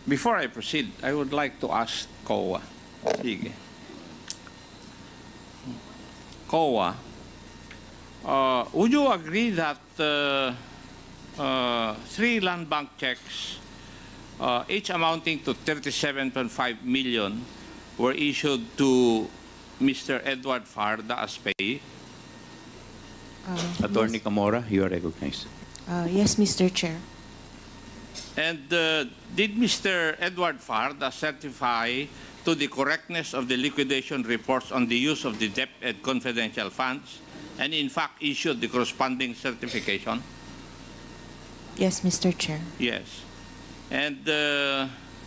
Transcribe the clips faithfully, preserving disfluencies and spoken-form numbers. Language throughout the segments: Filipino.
before I proceed, I would like to ask C O A. Sige. C O A, uh, would you agree that uh, uh, three land bank checks, uh, each amounting to thirty-seven point five million, were issued to Mister Edward Farda as payee? Uh, Attorney yes. Camora, you are recognized. Uh, yes, Mister Chair. And uh, did Mister Edward Farda certify to the correctness of the liquidation reports on the use of the DepEd confidential funds, and in fact issued the corresponding certification? Yes, Mister Chair. Yes. And uh,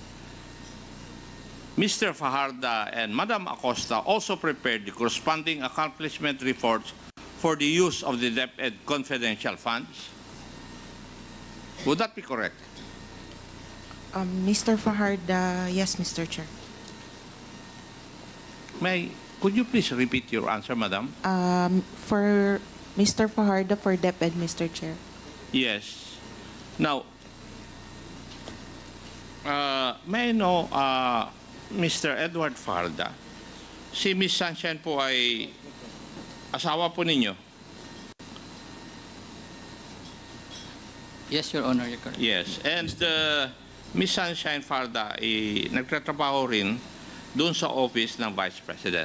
Mister Fajarda and Madam Acosta also prepared the corresponding accomplishment reports for the use of the DepEd confidential funds? Would that be correct? Um, Mister Fajarda, yes, Mister Chair. May, could you please repeat your answer, Madam? Um, for Mister Fajarda, for DepEd, Mister Chair. Yes. Now, uh, may I know, uh, Mister Edward Farda, si Miss Sunshine po ay asawa po ninyo? Yes, Your Honor, you're correct. Yes. And uh, Miss Sunshine Farda ay nagtatrabaho rin doon sa office ng Vice President.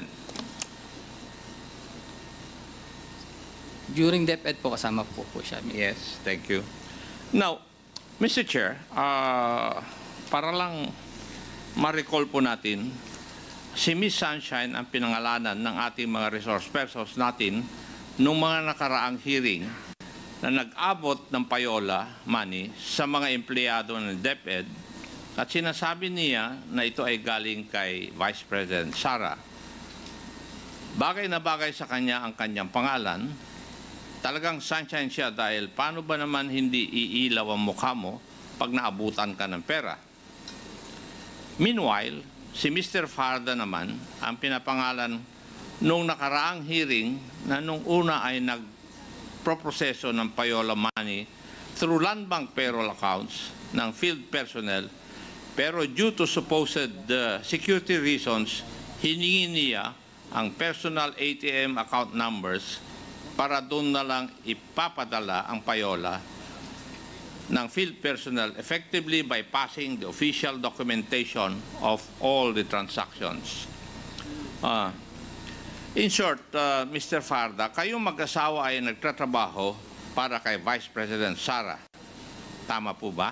During DepEd po, kasama po po siya. Yes, thank you. Now, Mister Chair, uh, para lang ma-recall po natin, si Miss Sunshine ang pinangalanan ng ating mga resource persons natin nung mga nakaraang hearing na nag-abot ng payola money sa mga empleyado ng DepEd at sinasabi niya na ito ay galing kay Vice President Sara. Bagay na bagay sa kanya ang kanyang pangalan. Talagang sunshine siya dahil paano ba naman hindi iilaw ang mukha mo pag naabutan ka ng pera? Meanwhile, si Mister Farda naman ang pinapangalan nung nakaraang hearing na nung una ay nagproproseso ng payola money through land bank payroll accounts ng field personnel, pero due to supposed uh, security reasons, hiningi niya ang personal A T M account numbers para doon na lang ipapadala ang payola ng field personnel, effectively bypassing the official documentation of all the transactions. Uh, in short, uh, Mister Farda, kayong mag-asawa ay nagtatrabaho para kay Vice President Sara. Tama po ba?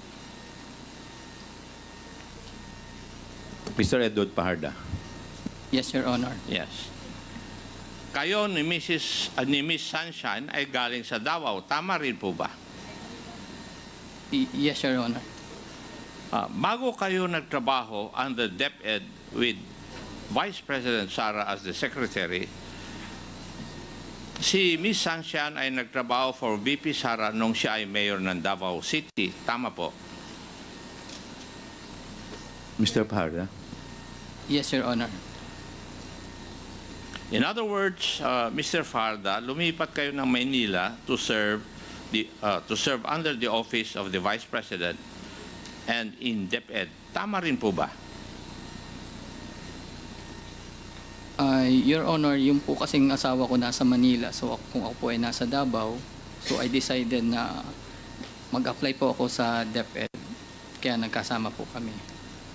Mister Edward Fajarda. Yes, Your Honor. Yes. Kayo ni Missus uh, ni Miss Sunshine ay galing sa Davao. Tama rin po ba? Y- yes, Your Honor. Uh, bago kayo nagtrabaho under DepEd with Vice President Sara as the Secretary, si Miss Sunshine ay nagtrabaho for V P Sara nung siya ay mayor ng Davao City. Tama po? Mister Fajarda. Yes, Your Honor. In other words, uh, Mister Farda, lumipat kayo ng Maynila to serve the uh, to serve under the office of the Vice President and in DepEd. Tama rin po ba? Uh, Your Honor, yung po kasing asawa ko nasa Manila, so kung ako po ay nasa Davao, so I decided na mag-apply po ako sa DepEd, kaya nagkasama po kami.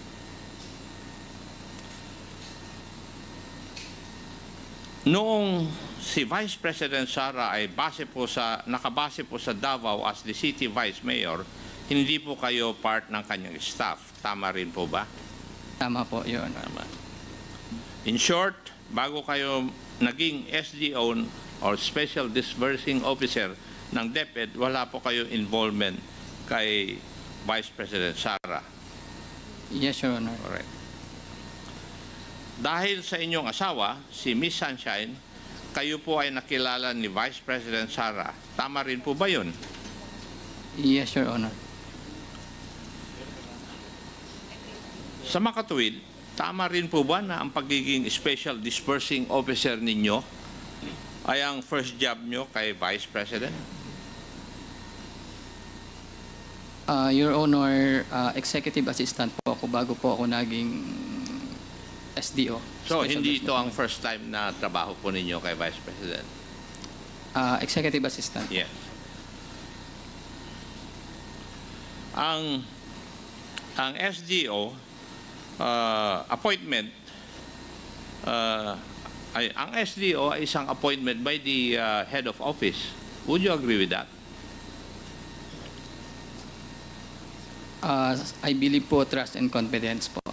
Noong si Vice President Sara ay base po sa, nakabase po sa Davao as the City Vice Mayor, hindi po kayo part ng kanyang staff. Tama rin po ba? Tama po, Your Honor. Tama. In short, bago kayo naging S D O or Special Disbursing Officer ng DepEd, wala po kayo involvement kay Vice President Sara. Yes, Your Honor. Correct. Dahil sa inyong asawa, si Miss Sunshine, kayo po ay nakilala ni Vice President Sara. Tama rin po ba yun? Yes, Your Honor. Sa makatuwid, tama rin po ba na ang pagiging Special Disbursing Officer ninyo ay ang first job nyo kay Vice President? Ah, Your Honor, ah, executive assistant po ako bago po ako naging S D O. So, Special hindi Desk ito ang Department. first time na trabaho po ninyo kay Vice President. Ah, executive assistant. Yes. Ang ang S D O uh, appointment uh, ay ang S D O ay isang appointment by the uh, head of office. Would you agree with that? Ah, I believe po trust and confidence po.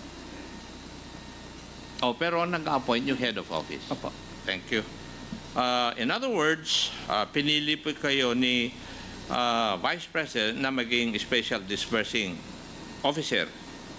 Oh, pero nag-appoint yung head of office. Opo. Thank you. Uh, in other words, uh, pinili po kayo ni uh, Vice President na maging special disbursing officer.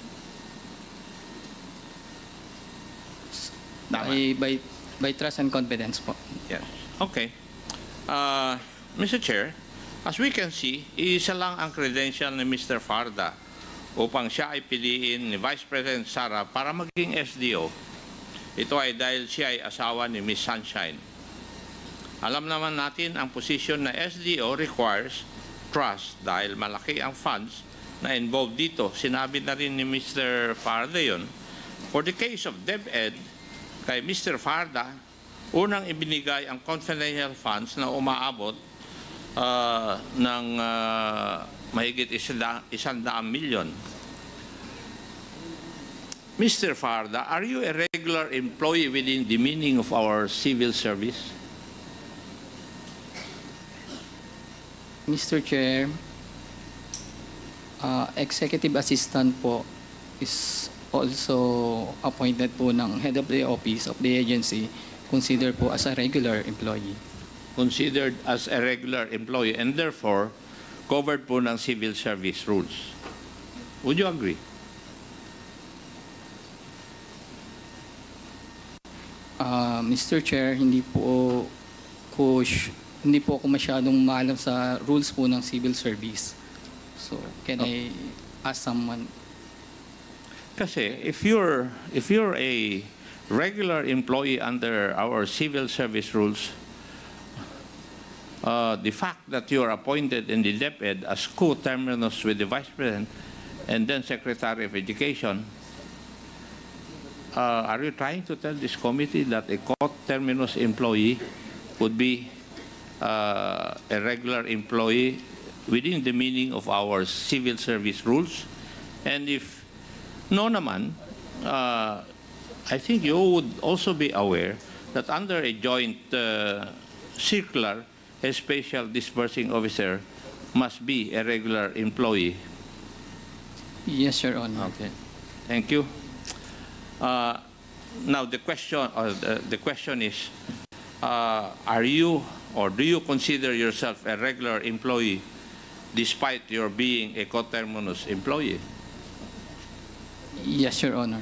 Tama. By, by, by trust and confidence po. Yes. Okay. Uh, Mister Chair, as we can see, isa lang ang credential ni Mister Farda upang siya ay piliin ni Vice President Sara para maging S D O. Ito ay dahil siya ay asawa ni Miss Sunshine. Alam naman natin ang posisyon na S D O requires trust dahil malaki ang funds na involved dito. Sinabi na rin ni Mister Farda yun. For the case of DepEd, kay Mister Farda, unang ibinigay ang confidential funds na umaabot uh, ng uh, mahigit isanda, isandaang milyon. Mister Farda, are you a regular employee within the meaning of our civil service? Mister Chair, ah, executive assistant po is also appointed po ng head of the office of the agency, considered po as a regular employee. Considered as a regular employee and therefore covered po ng civil service rules. Would you agree? Ah, Mister Chair, hindi po ko hindi po ako masyadong maalam sa rules po ng civil service. So, can I ask someone? Kasi if you're if you're a regular employee under our civil service rules, uh, the fact that you are appointed in the DepEd as co-terminus with the Vice President and then Secretary of Education, uh, are you trying to tell this committee that a co-terminus employee would be uh, a regular employee within the meaning of our civil service rules? And if no naman, uh, I think you would also be aware that under a joint uh, circular, a special disbursing officer must be a regular employee. Yes, Your Honor. Okay, thank you. Uh, now the question, or the, the question is, uh, are you or do you consider yourself a regular employee despite your being a coterminous employee? Yes, Your Honor.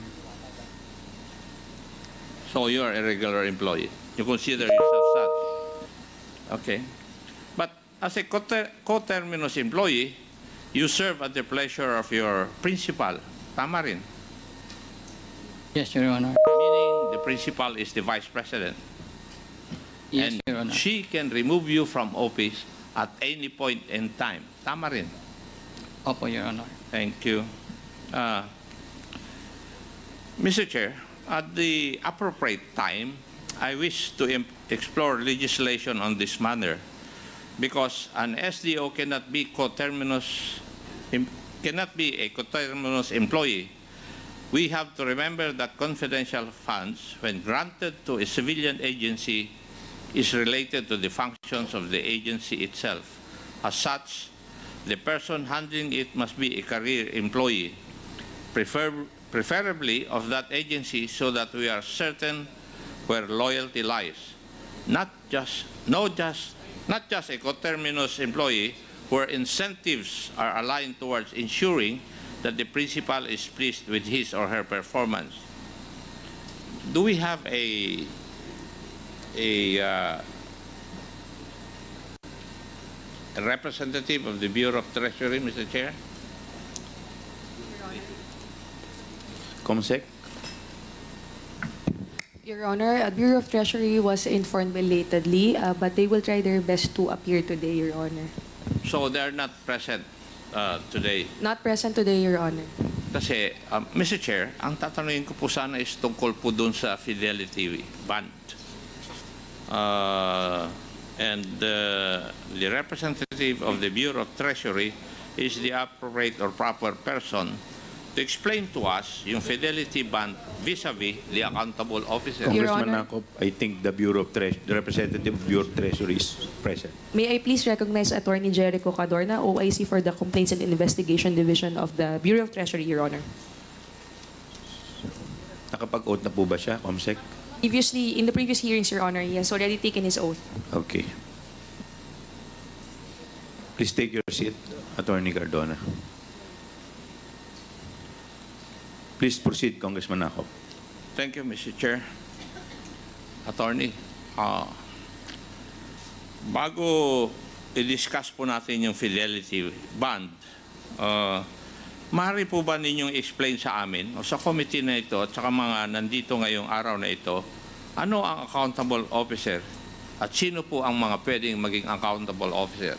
So you're a regular employee. You consider yourself such. Okay. But as a coter coterminous employee, you serve at the pleasure of your principal. Tama rin. Yes, Your Honor. Meaning the principal is the vice president. Yes, and Your Honor. she can remove you from office at any point in time. Tama rin. Opo, Your Honor. Thank you. Uh, Mister Chair, at the appropriate time, I wish to im- explore legislation on this matter because an S D O cannot be coterminous, em- cannot be a coterminous employee. We have to remember that confidential funds, when granted to a civilian agency, is related to the functions of the agency itself. As such, the person handling it must be a career employee, prefer preferably of that agency, so that we are certain where loyalty lies. Not just, no just, not just a coterminous employee where incentives are aligned towards ensuring that the principal is pleased with his or her performance. Do we have a a, uh, a representative of the Bureau of Treasury, Mister Chair? Comsec? Your Honor, uh, Bureau of Treasury was informed belatedly, uh, but they will try their best to appear today, Your Honor. So they're not present uh, today. Not present today, Your Honor. Kasi, um, Mister Chair, ang tatanungin ko po sana is tungkol po dun sa fidelity bond. Uh, and uh, the representative of the Bureau of Treasury is the appropriate or proper person to explain to us yung fidelity bond vis-a-vis the accountable officer. Your Congressman Honor. Nakop, I think the Bureau of Treasury, the representative of Bureau of Treasury is present. May I please recognize Attorney Jericho Cadorna, O I C for the Complaints and Investigation Division of the Bureau of Treasury, Your Honor. Nakapag-oath na po ba siya, Comsec? Previously, in the previous hearings, Your Honor, he has already taken his oath. Okay. Please take your seat, Attorney Cardona. Please proceed, Congressman Nakop. Thank you, Mister Chair. Attorney, uh, bago i-discuss po natin yung fidelity bond, uh, maaari po ba ninyong explain sa amin o sa committee na ito at saka mga nandito ngayong araw na ito, ano ang accountable officer at sino po ang mga pwedeng maging accountable officers?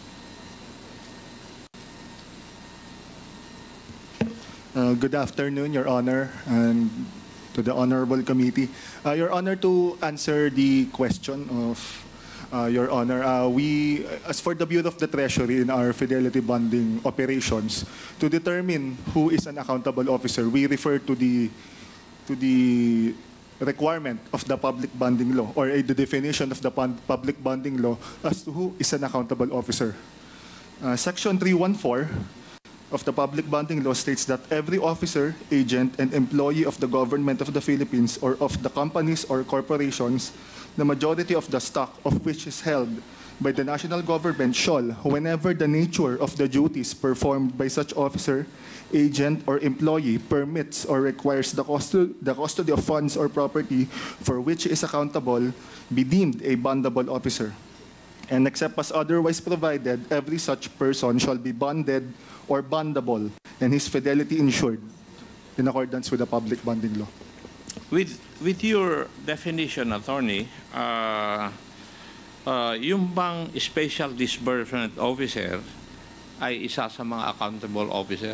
Uh, good afternoon, Your Honor, and to the Honorable Committee. Uh, Your Honor, to answer the question of uh, Your Honor, uh, we, as for the Bureau of the Treasury in our fidelity bonding operations, to determine who is an accountable officer, we refer to the to the requirement of the public bonding law or uh, the definition of the pub- public bonding law as to who is an accountable officer. Uh, Section three fourteen of the public bonding law states that every officer, agent, and employee of the government of the Philippines or of the companies or corporations, the majority of the stock of which is held by the national government shall, whenever the nature of the duties performed by such officer, agent, or employee permits or requires the custody, the custody of funds or property for which he is accountable, be deemed a bondable officer. And except as otherwise provided, every such person shall be bonded or bondable and his fidelity insured in accordance with the public bonding law. With, with your definition, Attorney, uh, uh, yung bang special disbursement officer ay isa sa mga accountable officers?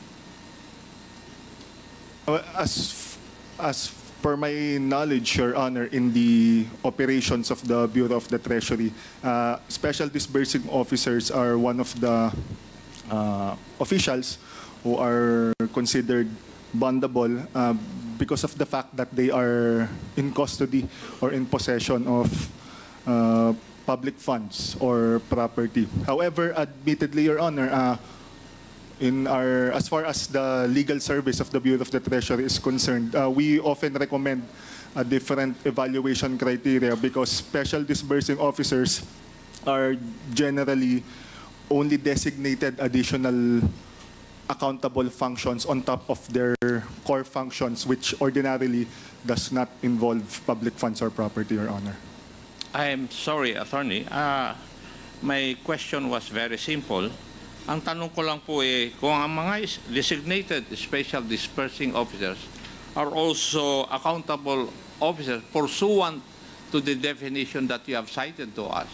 Uh, As, as per my knowledge, Your Honor, in the operations of the Bureau of the Treasury, uh, special disbursing officers are one of the uh, officials who are considered bondable uh, because of the fact that they are in custody or in possession of uh, public funds or property. However, admittedly, Your Honor, uh, in our, as far as the legal service of the Bureau of the Treasury is concerned, uh, we often recommend a different evaluation criteria because special disbursing officers are generally only designated additional accountable functions on top of their core functions, which ordinarily does not involve public funds or property, Your Honor. I'm sorry, Attorney. Uh, my question was very simple. Ang tanong ko lang po eh, kung ang mga is- designated special dispersing officers are also accountable officers pursuant to the definition that you have cited to us.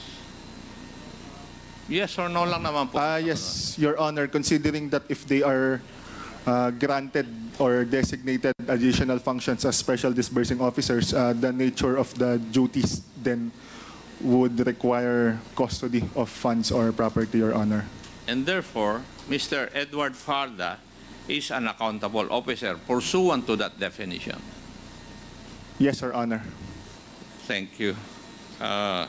Yes or no lang naman po. Ah, yes, Your Honor, considering that if they are uh, granted or designated additional functions as special disbursing officers, uh, the nature of the duties then would require custody of funds or property, Your Honor. And therefore, Mister Edward Farda is an accountable officer pursuant to that definition. Yes, Your Honor. Thank you. Uh,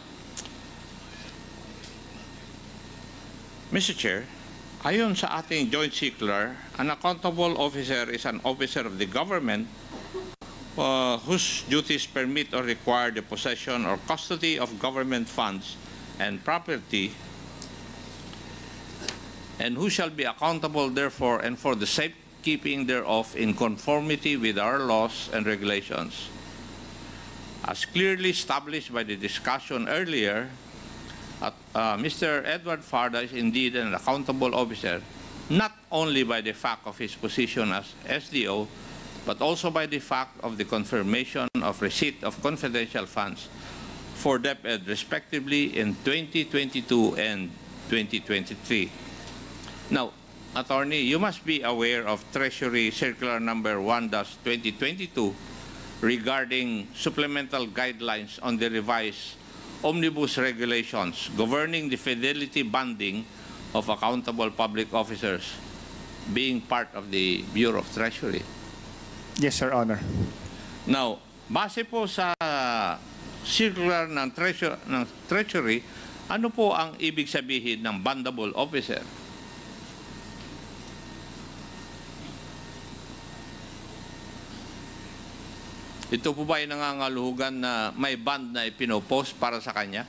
Mister Chair, ayon sa ating joint circular, an accountable officer is an officer of the government uh, whose duties permit or require the possession or custody of government funds and property, and who shall be accountable therefore and for the safekeeping thereof in conformity with our laws and regulations. As clearly established by the discussion earlier, uh, uh, Mister Edward Farda is indeed an accountable officer, not only by the fact of his position as S D O, but also by the fact of the confirmation of receipt of confidential funds for DepEd respectively in twenty twenty-two and twenty twenty-three. Now, Attorney, you must be aware of Treasury Circular Number one dash twenty twenty-two regarding supplemental guidelines on the revised omnibus regulations governing the fidelity banding of accountable public officers being part of the Bureau of Treasury. Yes, Your Honor. Now, base po sa circular ng, treasure, ng Treasury, ano po ang ibig sabihin ng bandable officer? Ito po ba ay nangangaluhugan na may band na ipinopost para sa kanya?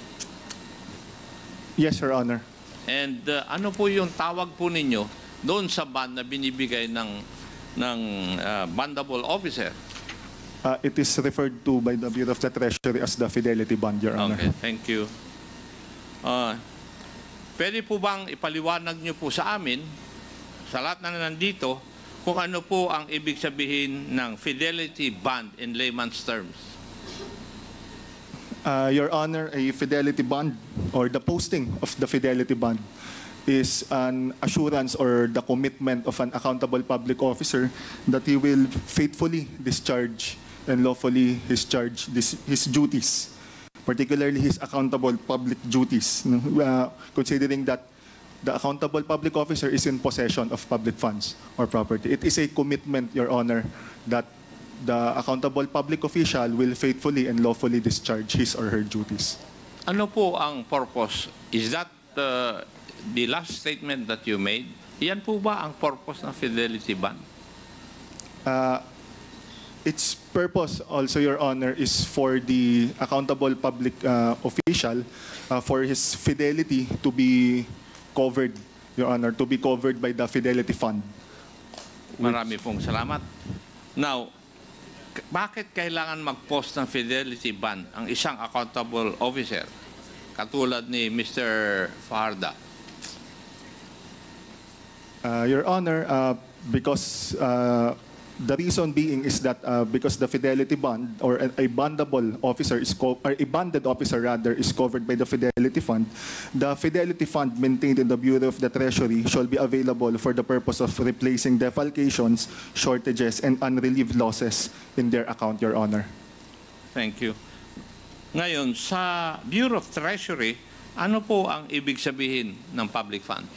Yes, Your Honor. And uh, ano po yung tawag po ninyo doon sa band na binibigay ng, ng uh, bandable officer? Uh, it is referred to by the Bureau of the Treasury as the Fidelity Bond, Your Honor. Okay, thank you. Uh, pwede po bang ipaliwanag nyo po sa amin, sa lahat na nandito, kung ano po ang ibig sabihin ng fidelity bond in layman's terms? Uh, Your Honor, a fidelity bond or the posting of the fidelity bond is an assurance or the commitment of an accountable public officer that he will faithfully discharge and lawfully discharge this, his duties, particularly his accountable public duties, uh, considering that the accountable public officer is in possession of public funds or property. It is a commitment, Your Honor, that the accountable public official will faithfully and lawfully discharge his or her duties. Ano po ang purpose? Is that uh, the last statement that you made? Yan po ba ang purpose ng fidelity bond? Uh, its purpose also, Your Honor, is for the accountable public uh, official uh, for his fidelity to be covered, Your Honor, to be covered by the Fidelity Fund. Marami pong salamat. Now, k- bakit kailangan mag-post ng fidelity bond ang isang accountable officer katulad ni Mister Fajarda? Uh, Your Honor, uh, because uh, the reason being is that uh, because the fidelity bond or a, a bondable officer is co- or a bonded officer rather is covered by the Fidelity Fund, the Fidelity Fund maintained in the Bureau of the Treasury shall be available for the purpose of replacing defalcations, shortages, and unrelieved losses in their account, Your Honor. Thank you. Ngayon, sa Bureau of Treasury, ano po ang ibig sabihin ng public fund?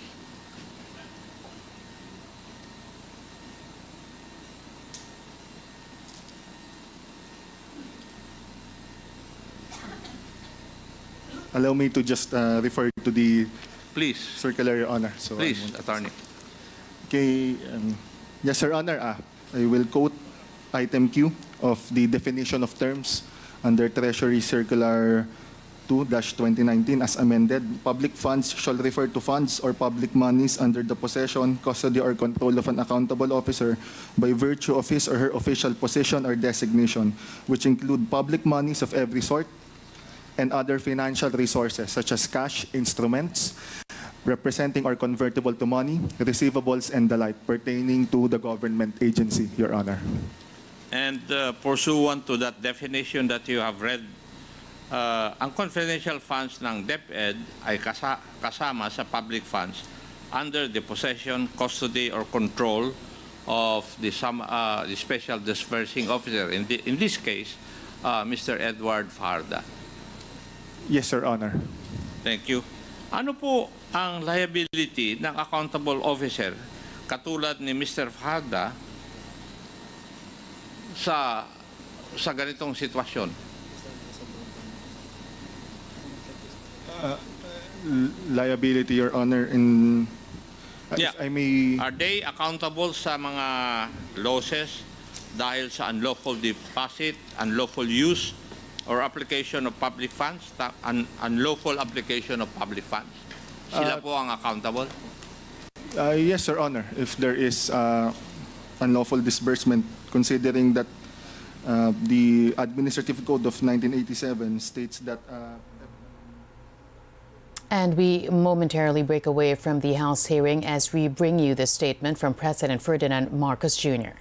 Allow me to just uh, refer to the Please, circular, Your Honor. So, please, I won't- Attorney. Okay, um, yes, Your Honor. Ah, I will quote item Q of the definition of terms under Treasury Circular two dash twenty nineteen as amended. Public funds shall refer to funds or public monies under the possession, custody, or control of an accountable officer by virtue of his or her official position or designation, which include public monies of every sort and other financial resources such as cash, instruments, representing or convertible to money, receivables, and the like pertaining to the government agency, Your Honor. And uh, pursuant to that definition that you have read, uh, ang confidential funds ng DepEd ay kasa- kasama sa public funds under the possession, custody, or control of the, some, uh, the special disbursing officer. In, the, in this case, uh, Mister Edward Fajarda. Yes, Your Honor. Thank you. Ano po ang liability ng accountable officer katulad ni Mister Fajarda sa sa ganitong sitwasyon? Liability, Your Honor, in uh, Yeah. if I may Are they accountable sa mga losses dahil sa unlawful deposit, unlawful use, or application of public funds, ta- un- unlawful application of public funds? Sila Uh, po ang accountable? uh, yes, Your Honor, if there is uh, unlawful disbursement, considering that uh, the Administrative Code of nineteen eighty-seven states that uh, And we momentarily break away from the House hearing as we bring you this statement from President Ferdinand Marcos Junior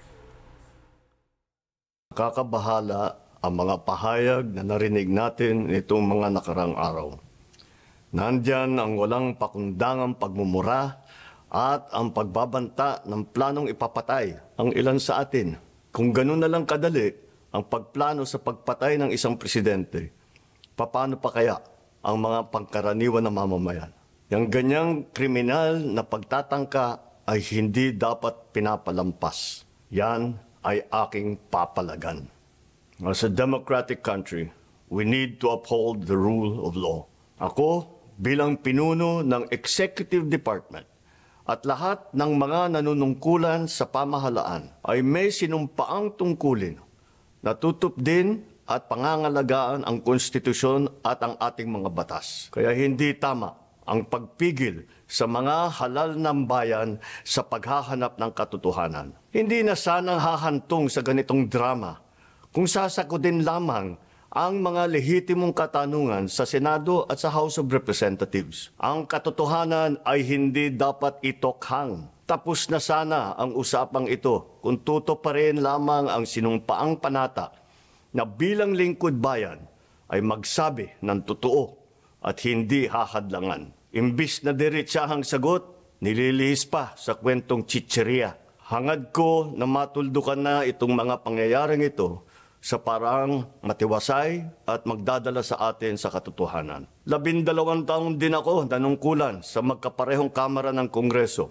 Kakabahala ang mga pahayag na narinig natin nitong mga nakarang araw. Nandyan ang walang pakundangang pagmumura at ang pagbabanta ng planong ipapatay ang ilan sa atin. Kung ganun na lang kadali ang pagplano sa pagpatay ng isang presidente, paano pa kaya ang mga pangkaraniwan na mamamayan? Yang ganyang kriminal na pagtatangka ay hindi dapat pinapalampas. Yan ay aking papalagan. As a democratic country, we need to uphold the rule of law. Ako, bilang pinuno ng Executive Department at lahat ng mga nanunungkulan sa pamahalaan ay may sinumpaang tungkulin na tutupdin at pangangalagaan ang konstitusyon at ang ating mga batas. Kaya hindi tama ang pagpigil sa mga halal ng bayan sa paghahanap ng katotohanan. Hindi na sanang hahantong sa ganitong drama kung sasakudin lamang ang mga lehitimong katanungan sa Senado at sa House of Representatives. Ang katotohanan ay hindi dapat itokhang. Tapos na sana ang usapang ito kung tutuparin lamang ang sinumpaang panata na bilang lingkod bayan ay magsabi ng totoo at hindi hahadlangan. Imbis na diretsahang sagot, nililihis pa sa kwentong chicheria. Hangad ko na matuldukan na itong mga pangyayaring ito sa parang matiwasay at magdadala sa atin sa katotohanan. Labindalawang taong din ako nanungkulan sa magkaparehong kamara ng Kongreso.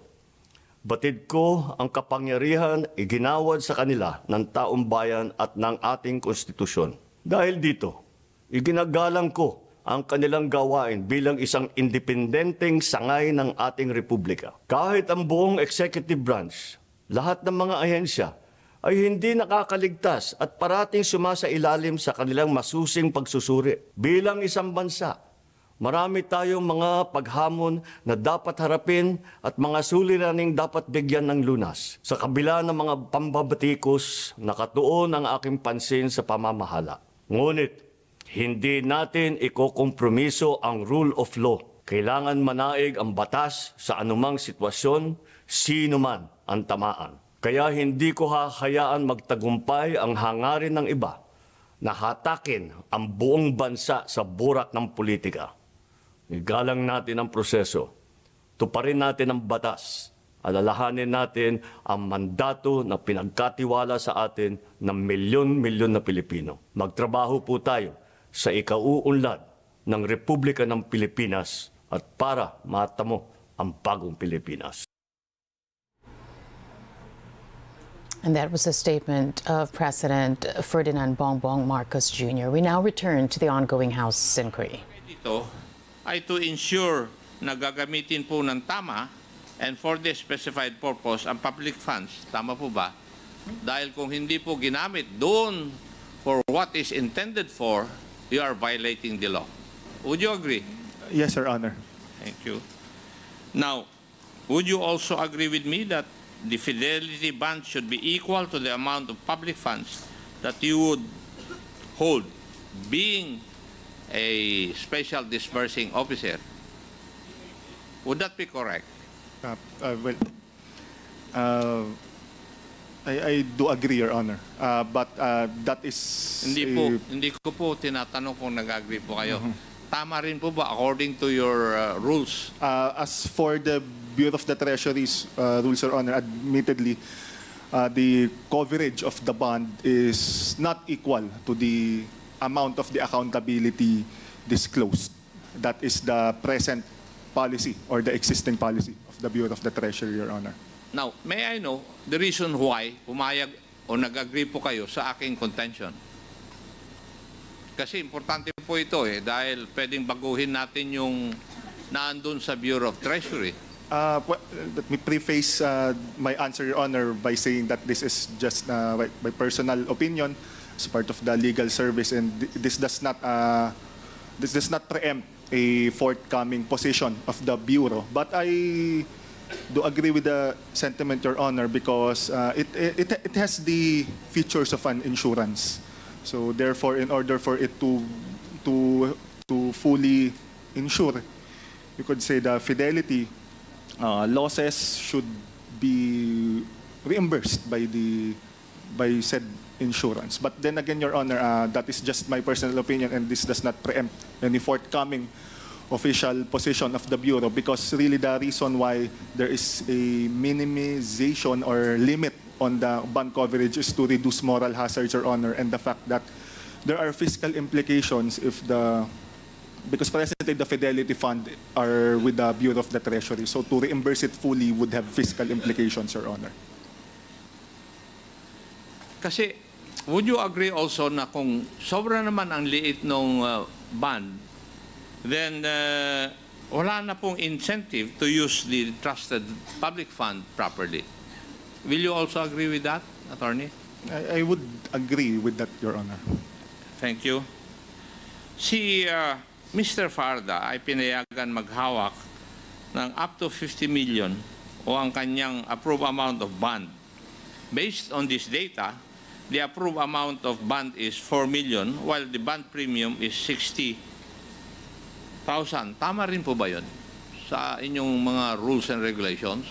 Batid ko ang kapangyarihan iginawad sa kanila ng taong bayan at ng ating konstitusyon. Dahil dito, iginagalang ko ang kanilang gawain bilang isang independenteng sangay ng ating republika. Kahit ang buong executive branch, lahat ng mga ahensya, ay hindi nakakaligtas at parating sumasailalim sa kanilang masusing pagsusuri. Bilang isang bansa, marami tayong mga paghamon na dapat harapin at mga suliraning dapat bigyan ng lunas. Sa kabila ng mga pambabatikos, nakatuon ang aking pansin sa pamamahala. Ngunit, hindi natin ikokompromiso ang rule of law. Kailangan manaig ang batas sa anumang sitwasyon, sino man ang tamaan. Kaya hindi ko hahayaan magtagumpay ang hangarin ng iba na hatakin ang buong bansa sa burak ng politika. Igalang natin ang proseso, tuparin natin ang batas, alalahanin natin ang mandato na pinagkatiwala sa atin ng milyon-milyon na Pilipino. Magtrabaho po tayo sa ikauunlad ng Republika ng Pilipinas at para matamo ang bagong Pilipinas. And that was a statement of President Ferdinand Bongbong Marcos Junior We now return to the ongoing House inquiry. Dito ay to ensure na gagamitin po ng tama and for the specified purpose ang public funds. Tama po ba? Dahil kung hindi po ginamit doon for what is intended for, you are violating the law. Would you agree? Yes, Your Honor. Thank you. Now, would you also agree with me that the fidelity band should be equal to the amount of public funds that you would hold being a special disbursing officer? Would that be correct? Uh, uh, well, uh, I, I do agree, Your Honor. Uh, but uh, that is... Hindi a- po, hindi ko po tinatanong kung nag-agree po kayo. Tama rin po ba according to your uh, rules? Uh, as for the Bureau of the Treasury's uh, rules, Your Honor, admittedly, uh, the coverage of the bond is not equal to the amount of the accountability disclosed. That is the present policy or the existing policy of the Bureau of the Treasury, Your Honor. Now, may I know the reason why pumayag o nag-agree po kayo sa aking contention? Kasi importante po ito eh, dahil pwedeng baguhin natin yung naandun sa Bureau of Treasury. Uh, well, let me preface uh, my answer, Your Honor, by saying that this is just uh, my, my personal opinion as part of the legal service, and th- this does not uh, this does not preempt a forthcoming position of the Bureau. But I do agree with the sentiment, Your Honor, because uh, it, it it has the features of an insurance. So therefore, in order for it to to to fully insure, you could say the fidelity. Uh, losses should be reimbursed by the by said insurance. But then again, Your Honor, uh, that is just my personal opinion, and this does not preempt any forthcoming official position of the Bureau, because really the reason why there is a minimization or limit on the bond coverage is to reduce moral hazards, Your Honor, and the fact that there are fiscal implications if the, because presently the Fidelity Fund are with the Bureau of the Treasury, so to reimburse it fully would have fiscal implications, Your Honor. Kasi, would you agree also na kung sobra naman ang liit ng uh, bond, then uh, wala na pong incentive to use the trusted public fund properly. Will you also agree with that, Attorney? I, I would agree with that, Your Honor. Thank you. Si uh, Mister Farda ay pinayagan maghawak ng up to fifty million o ang kanyang approved amount of bond. Based on this data, the approved amount of bond is four million while the bond premium is sixty thousand. Tama rin po ba yun sa inyong mga rules and regulations?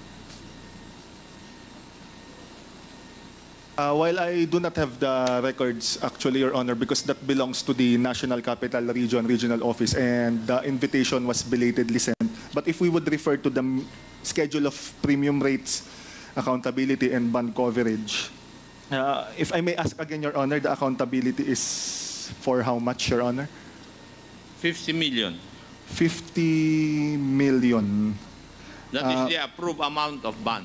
Uh, while I do not have the records, actually, Your Honor, because that belongs to the National Capital Region Regional Office, and the invitation was belatedly sent. But if we would refer to the schedule of premium rates, accountability, and bond coverage, uh, if I may ask again, Your Honor, the accountability is for how much, Your Honor? fifty million. fifty million. That Uh, is the approved amount of bond.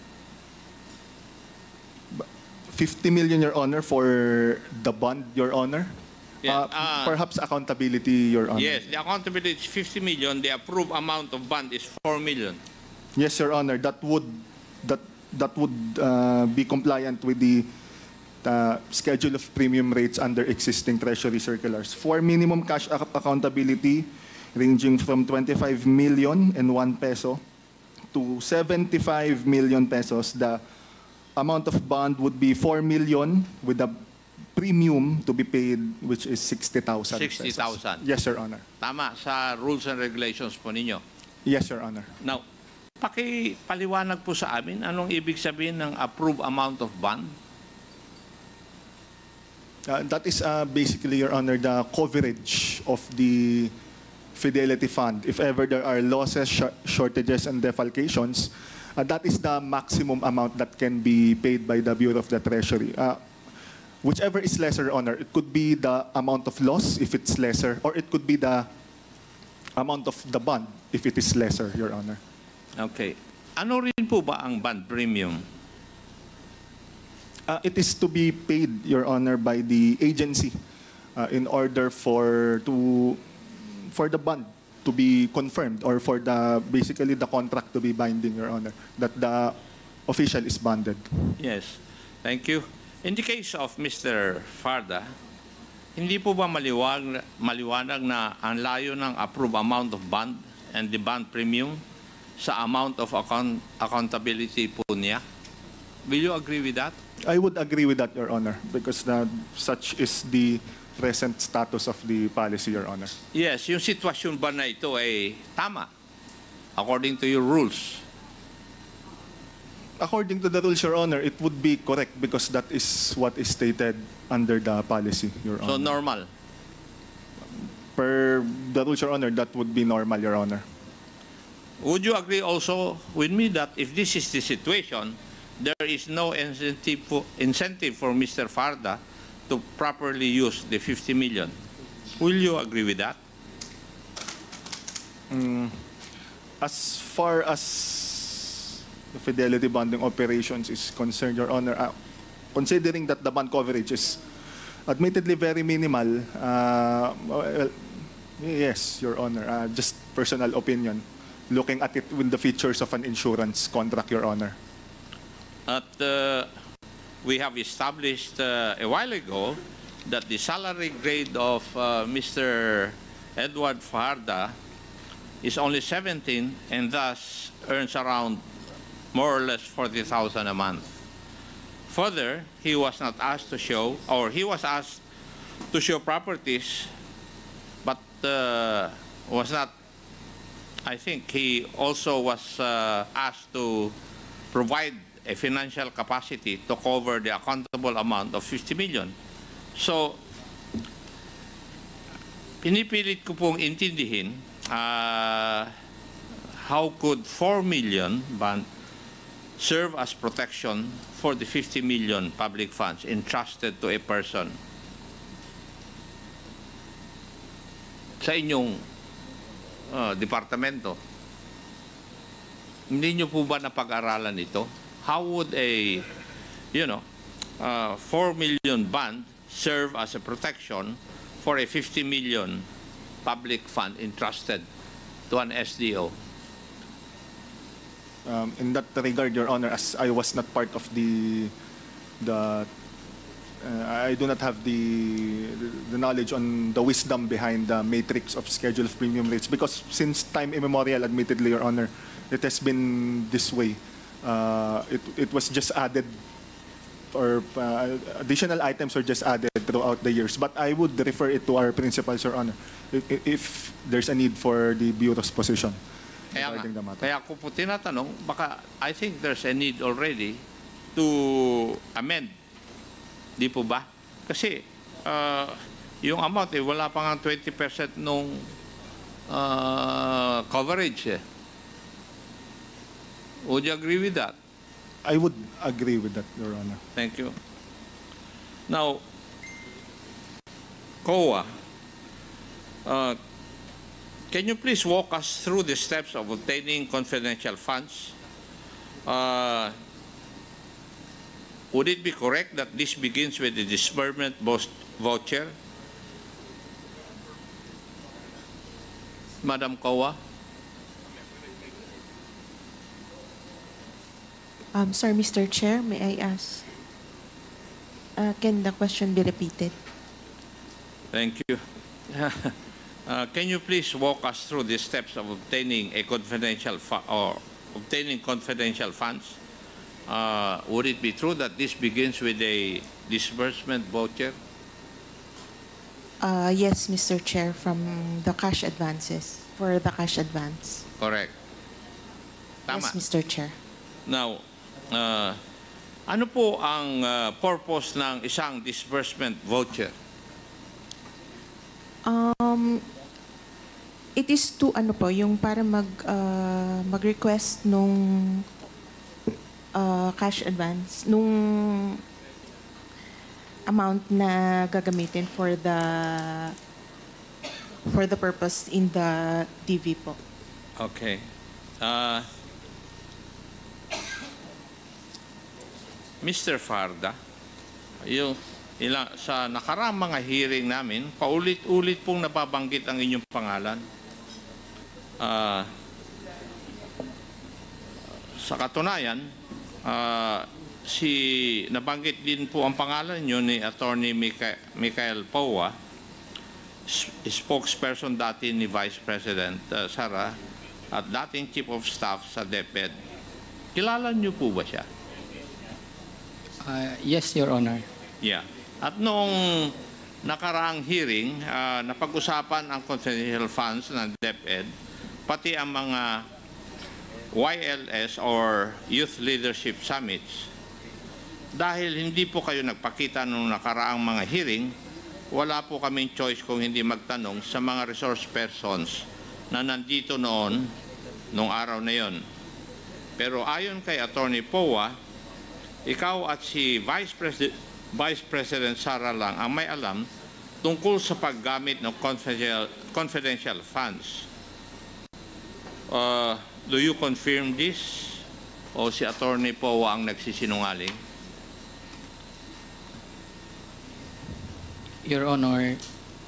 fifty million, Your Honor, for the bond, Your Honor? Yeah, Uh, uh, perhaps accountability, Your Honor. Yes, the accountability is fifty million. The approved amount of bond is four million. Yes, Your Honor. That would that that would uh, be compliant with the uh, schedule of premium rates under existing Treasury circulars. For minimum cash ac- accountability, ranging from twenty-five million and one peso to seventy-five million pesos, the amount of bond would be four million with the premium to be paid, which is sixty thousand. sixty thousand. Yes, Your Honor. Tama sa rules and regulations po ninyo. Yes, Your Honor. Now, pakipaliwanag po sa amin anong ibig sabihin ng approved amount of bond? Uh, that is uh, basically, Your Honor, the coverage of the Fidelity Fund. If ever there are losses, sh- shortages, and defalcations, uh, that is the maximum amount that can be paid by the Bureau of the Treasury. Uh, whichever is lesser, Your Honor, it could be the amount of loss if it's lesser, or it could be the amount of the bond if it is lesser, Your Honor. Okay. Ano rin po ba ang bond premium? Uh, it is to be paid, Your Honor, by the agency uh, in order for to for the bond to be confirmed, or for the basically the contract to be binding, Your Honor, that the official is bonded. Yes. Thank you. In the case of Mister Farda, hindi po ba maliwanag, maliwanag na ang layo ng approved amount of bond and the bond premium sa amount of account, accountability po niya? Will you agree with that? I would agree with that, Your Honor, because uh, such is the present status of the policy, Your Honor. Yes, yung sitwasyon ba na ito ay tama according to your rules? According to the rules, Your Honor, it would be correct because that is what is stated under the policy, Your So Honor. normal. Per the rules, Your Honor, that would be normal, Your Honor. Would you agree also with me that if this is the situation, there is no incentive for, incentive for Mister Farda to properly use the fifty million? Will you agree with that? Mm, as far as the Fidelity bonding operations is concerned, Your Honor, uh, considering that the bond coverage is admittedly very minimal, uh, well, yes, Your Honor, uh, just personal opinion, looking at it with the features of an insurance contract, Your Honor. At uh, we have established uh, a while ago that the salary grade of uh, Mister Edward Farda is only seventeen and thus earns around more or less forty thousand a month. Further, he was not asked to show, or he was asked to show properties, but uh, was not, I think he also was uh, asked to provide a financial capacity to cover the accountable amount of fifty million. So, pinipilit ko pong intindihin uh, how could four million bond serve as protection for the fifty million public funds entrusted to a person? Sa inyong uh, departamento, hindi nyo po ba napag-aralan ito? How would a, you know, uh, four million bond serve as a protection for a fifty million public fund entrusted to an S D O? Um, in that regard, Your Honor, as I was not part of the the uh, I do not have the the knowledge on the wisdom behind the matrix of schedule of premium rates, because since time immemorial, admittedly, Your Honor, it has been this way. Uh, it it was just added, or uh, additional items were just added throughout the years. But I would refer it to our principals, Your Honor, if, if there's a need for the Bureau's position. Kaya nga, regarding the matter. kaya ko po tinatanong, baka I think there's a need already to amend. Di po ba? Kasi uh, yung amount, eh, wala pa nga twenty percent nung uh, coverage. Eh. Would you agree with that? I would agree with that, Your Honor. Thank you. Now, C O A, uh, can you please walk us through the steps of obtaining confidential funds? Uh, would it be correct that this begins with the disbursement voucher? Madam C O A? Um, sorry, Mister Chair, may I ask? Uh, can the question be repeated? Thank you. Uh, can you please walk us through the steps of obtaining a confidential fu- or obtaining confidential funds? Uh, would it be true that this begins with a disbursement voucher? Uh, yes, Mister Chair, from the cash advances, for the cash advance. Correct. Tama. Yes, Mister Chair. Now, uh, ano po ang uh, purpose ng isang disbursement voucher? Um, it is to ano po, yung para mag uh, mag-request nung uh, cash advance, nung amount na gagamitin for the for the purpose in the D V po. Okay. Uh, Mister Farda, yung ilang, sa nakaraang mga hearing namin, paulit-ulit pong nababanggit ang inyong pangalan. Uh, sa katunayan, uh, si nabanggit din po ang pangalan nyo ni Attorney Mica- Michael Powa, spokesperson dati ni Vice President uh, Sara at dating Chief of Staff sa DepEd. Kilala nyo po ba siya? Uh, yes, Your Honor. Yeah. At noong nakaraang hearing, uh, napag-usapan ang confidential funds ng DepEd, pati ang mga Y L S or Youth Leadership Summits. Dahil hindi po kayo nagpakita noong nakaraang mga hearing, wala po kaming choice kung hindi magtanong sa mga resource persons na nandito noon, noong araw na yon. Pero ayon kay Attorney Powa, ikaw at si Vice President, Vice President Sara lang ang may alam tungkol sa paggamit ng confidential, confidential funds. Uh, do you confirm this? O si Attorney Powa ang nagsisinungaling? Your Honor,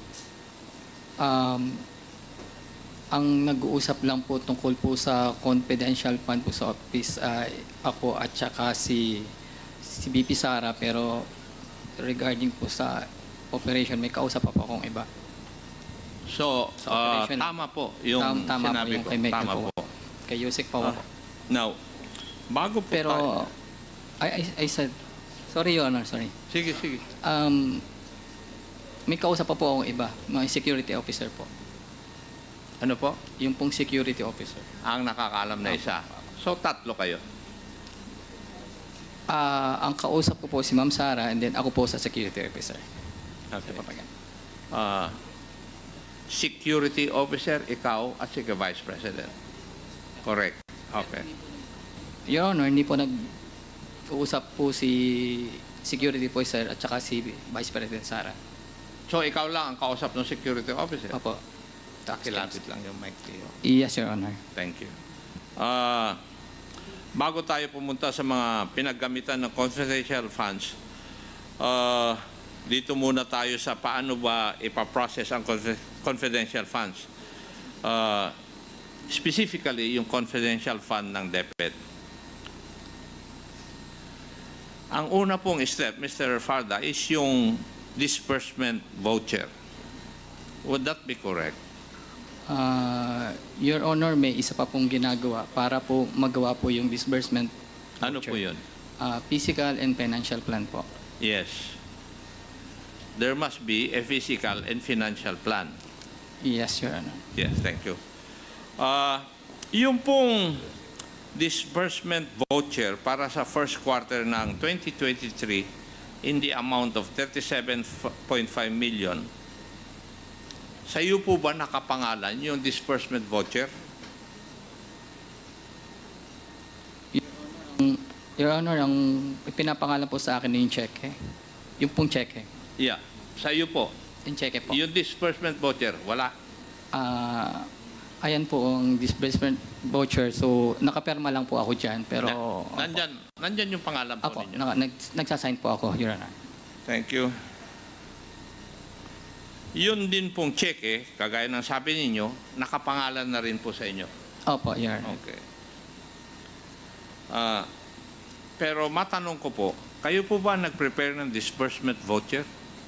um, ang nag-uusap lang po tungkol po sa confidential fund po sa office ay ako at saka si si B P Sara, pero regarding po sa operation may kausap pa po akong iba. So, Sa uh, operation, tama po yung tam- tama sinabi po yung ko. kay Michael Tama po. po. Kay Yusek pa Uh, po. now, bago po Pero tayo- I, I, I said, sorry Your Honor, sorry. Sige, sige. Um, may kausap pa po akong iba, mga security officer po. Ano po? Yung pong security officer. Ang nakakaalam na isa. So, tatlo kayo. Ah, ang kausap ko po si Ma'am Sara and then ako po sa security officer. Okay. Papagan. Uh, security officer, ikaw, at si Vice President. Correct. Okay. Your Honor, hindi po nag-uusap po si security po, sir, at saka si Vice President Sara. So, ikaw lang ang kausap ng security officer? Opo. Takilapit lang yung mic niyo. Yes, Your Honor. Thank you. Ah, bago tayo pumunta sa mga pinaggamitan ng confidential funds, ah, dito muna tayo sa paano ba ipaprocess ang confi- confidential funds. Ah, specifically, yung confidential fund ng DepEd. Ang una pong step, Mister Farda, is yung disbursement voucher. Would that be correct? Uh, Your Honor, may isa pa pong ginagawa para po magawa po yung disbursement. Ano po yun? Uh, physical and financial plan po. Yes. There must be a physical and financial plan. Yes, Your Honor. Yes, thank you. Uh, yung pong disbursement voucher para sa first quarter ng twenty twenty-three in the amount of thirty-seven point five million, sa iyo po ba nakapangalan yung disbursement voucher? Your Honor, ang pinapangalan po sa akin yung cheque. Yung pong cheque. Yeah. Sa iyo po. Yung cheque po. Yung disbursement voucher, wala. Ah, ayan po ang disbursement voucher. So, nakaperma lang po ako dyan. Pero, Na, nandyan, nandyan yung pangalan po Apo, ninyo. naka, nag, nagsasign po ako, Your Honor. Thank you. Yun din pong cheque, kagaya ng sabi ninyo, nakapangalan na rin po sa inyo. Opo, Your Honor. Okay. Ah, pero matanong ko po, kayo po ba nag-prepare ng disbursement voucher?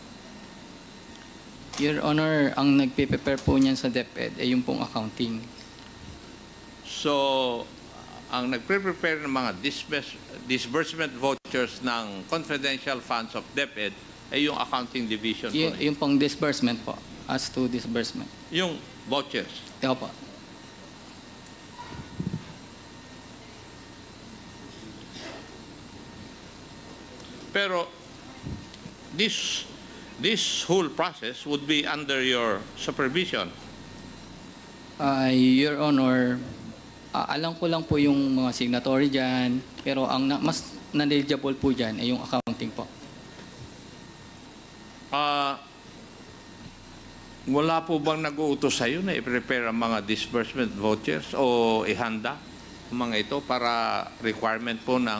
Your Honor, ang nagpe-prepare po niyan sa DepEd ay yung pong accounting. So, ang nagpre-prepare ng mga disburs- disbursement vouchers ng confidential funds of DepEd ay yung accounting division po. Y- ninyo. yung pong disbursement po, as to disbursement. Yung vouchers. Opo. Pero this this whole process would be under your supervision. Ay, Your Honor, ah, alam ko lang po yung mga signatory dyan, pero ang na- mas knowledgeable po dyan ay yung accounting po. Ah, wala po bang nag-uutos sa iyo na i-prepare ang mga disbursement vouchers o ihanda ang mga ito para requirement po ng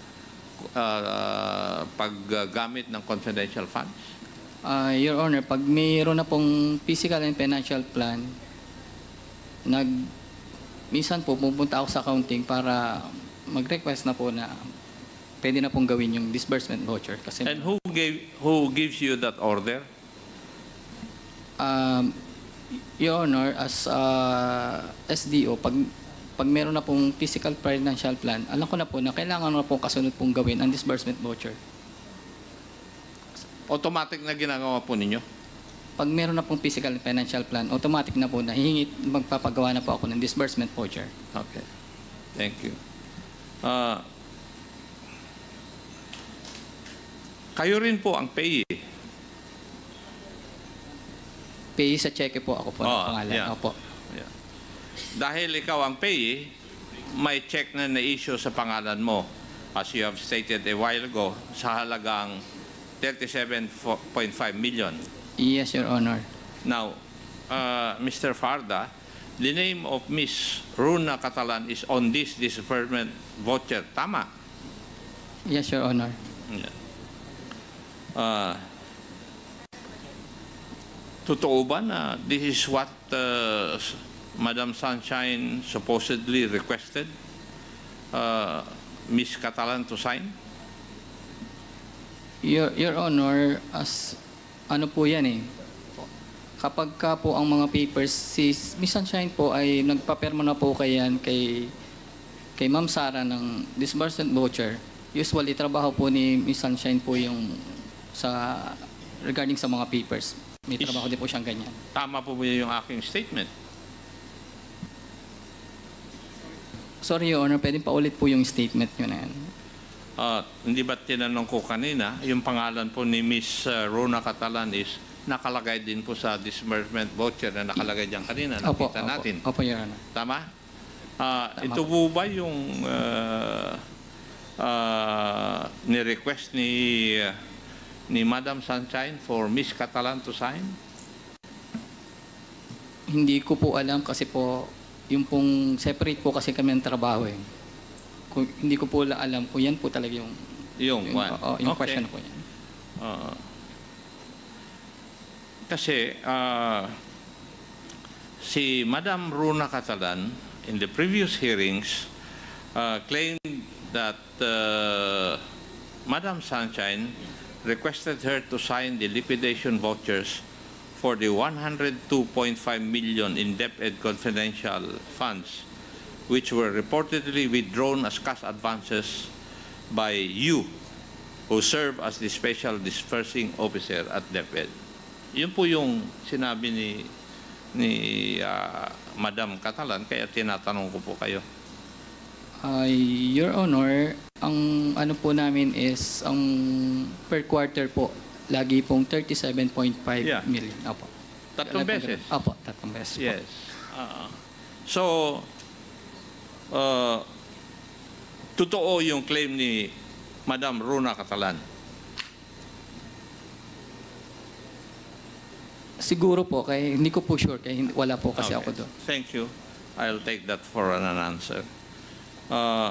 ah, paggamit ng confidential funds? Ah, Your Honor, pag mayroon na pong physical and financial plan, nag minsan po pupunta ako sa accounting para mag-request na po na pwede na pong gawin yung disbursement voucher. Kasi And who gave who gives you that order? Um, Your Honor, as uh, S D O, pag, pag meron na pong physical financial plan, alam ko na po na kailangan na pong kasunod pong gawin ang disbursement voucher. Automatic na ginagawa po ninyo? Pag meron na pong physical financial plan, automatic na po na hihingit, magpapagawa na po ako ng disbursement voucher. Okay. Thank you. Ah, kayo rin po ang payee. Pay sa cheque po ako po ng Oh, pangalan. yeah. Opo. Yeah. Dahil ikaw ang payee, may check na na-issue sa pangalan mo, as you have stated a while ago, sa halagang thirty-seven point five million. Yes, Your Honor. Now, uh, Mister Farda, the name of Miss Runa Catalan is on this disbursement voucher. Tama? Yes, Your Honor. Yeah. Uh, totoo ba na this is what uh, Madam Sunshine supposedly requested uh, Miss Catalan to sign? Your, Your Honor, as ano po yan eh, kapag ka po ang mga papers, si Miss Sunshine po ay nagpaperma na po kayan kay, kay Ma'am Sara ng disbursement voucher. Usually, trabaho po ni Miss Sunshine po yung sa regarding sa mga papers. May Is- trabaho din po siyang ganyan. Tama po ba yung aking statement? Sorry, Your Honor, pwedeng pa ulit po yung statement nyo na yan. Uh, hindi ba tinanong ko kanina, yung pangalan po ni Miss uh, Rona Catalan is nakalagay din po sa disbursement voucher na nakalagay diyan kanina. Opo, Nakita opo, natin. opo, Your Honor. Tama? Ah, Tama ito po ba yung uh, uh, ni-request ni uh, ni Madam Sunshine for Miss Catalan to sign? Hindi ko po alam kasi po, yung pong separate po kasi kami ng trabaho eh. Kung, hindi ko po la- alam kung yan po talaga yung, Yung, yung, one. oo, yung Okay. question po yan. Ah, kasi ah, si Madam Runa Catalan in the previous hearings uh, claimed that uh, Madam Sunshine requested her to sign the liquidation vouchers for the one hundred two point five million in DepEd confidential funds, which were reportedly withdrawn as cash advances by you, who serve as the special dispersing officer at DepEd. Yun po yung sinabi ni ni uh, Madam Catalan, kaya tinatanong ko po kayo. Ay, Your Honor, ang ano po namin is, ang per quarter po, lagi pong thirty-seven point five Yeah. million. Opo. Tatlong Lagi po beses? ganun. Opo, tatlong beses po. Yes. Ah. So, uh, totoo yung claim ni Madam Runa Catalan. Siguro po, kaya hindi ko po sure, kaya hindi- wala po kasi Okay. ako doon. Thank you. I'll take that for an answer. Uh,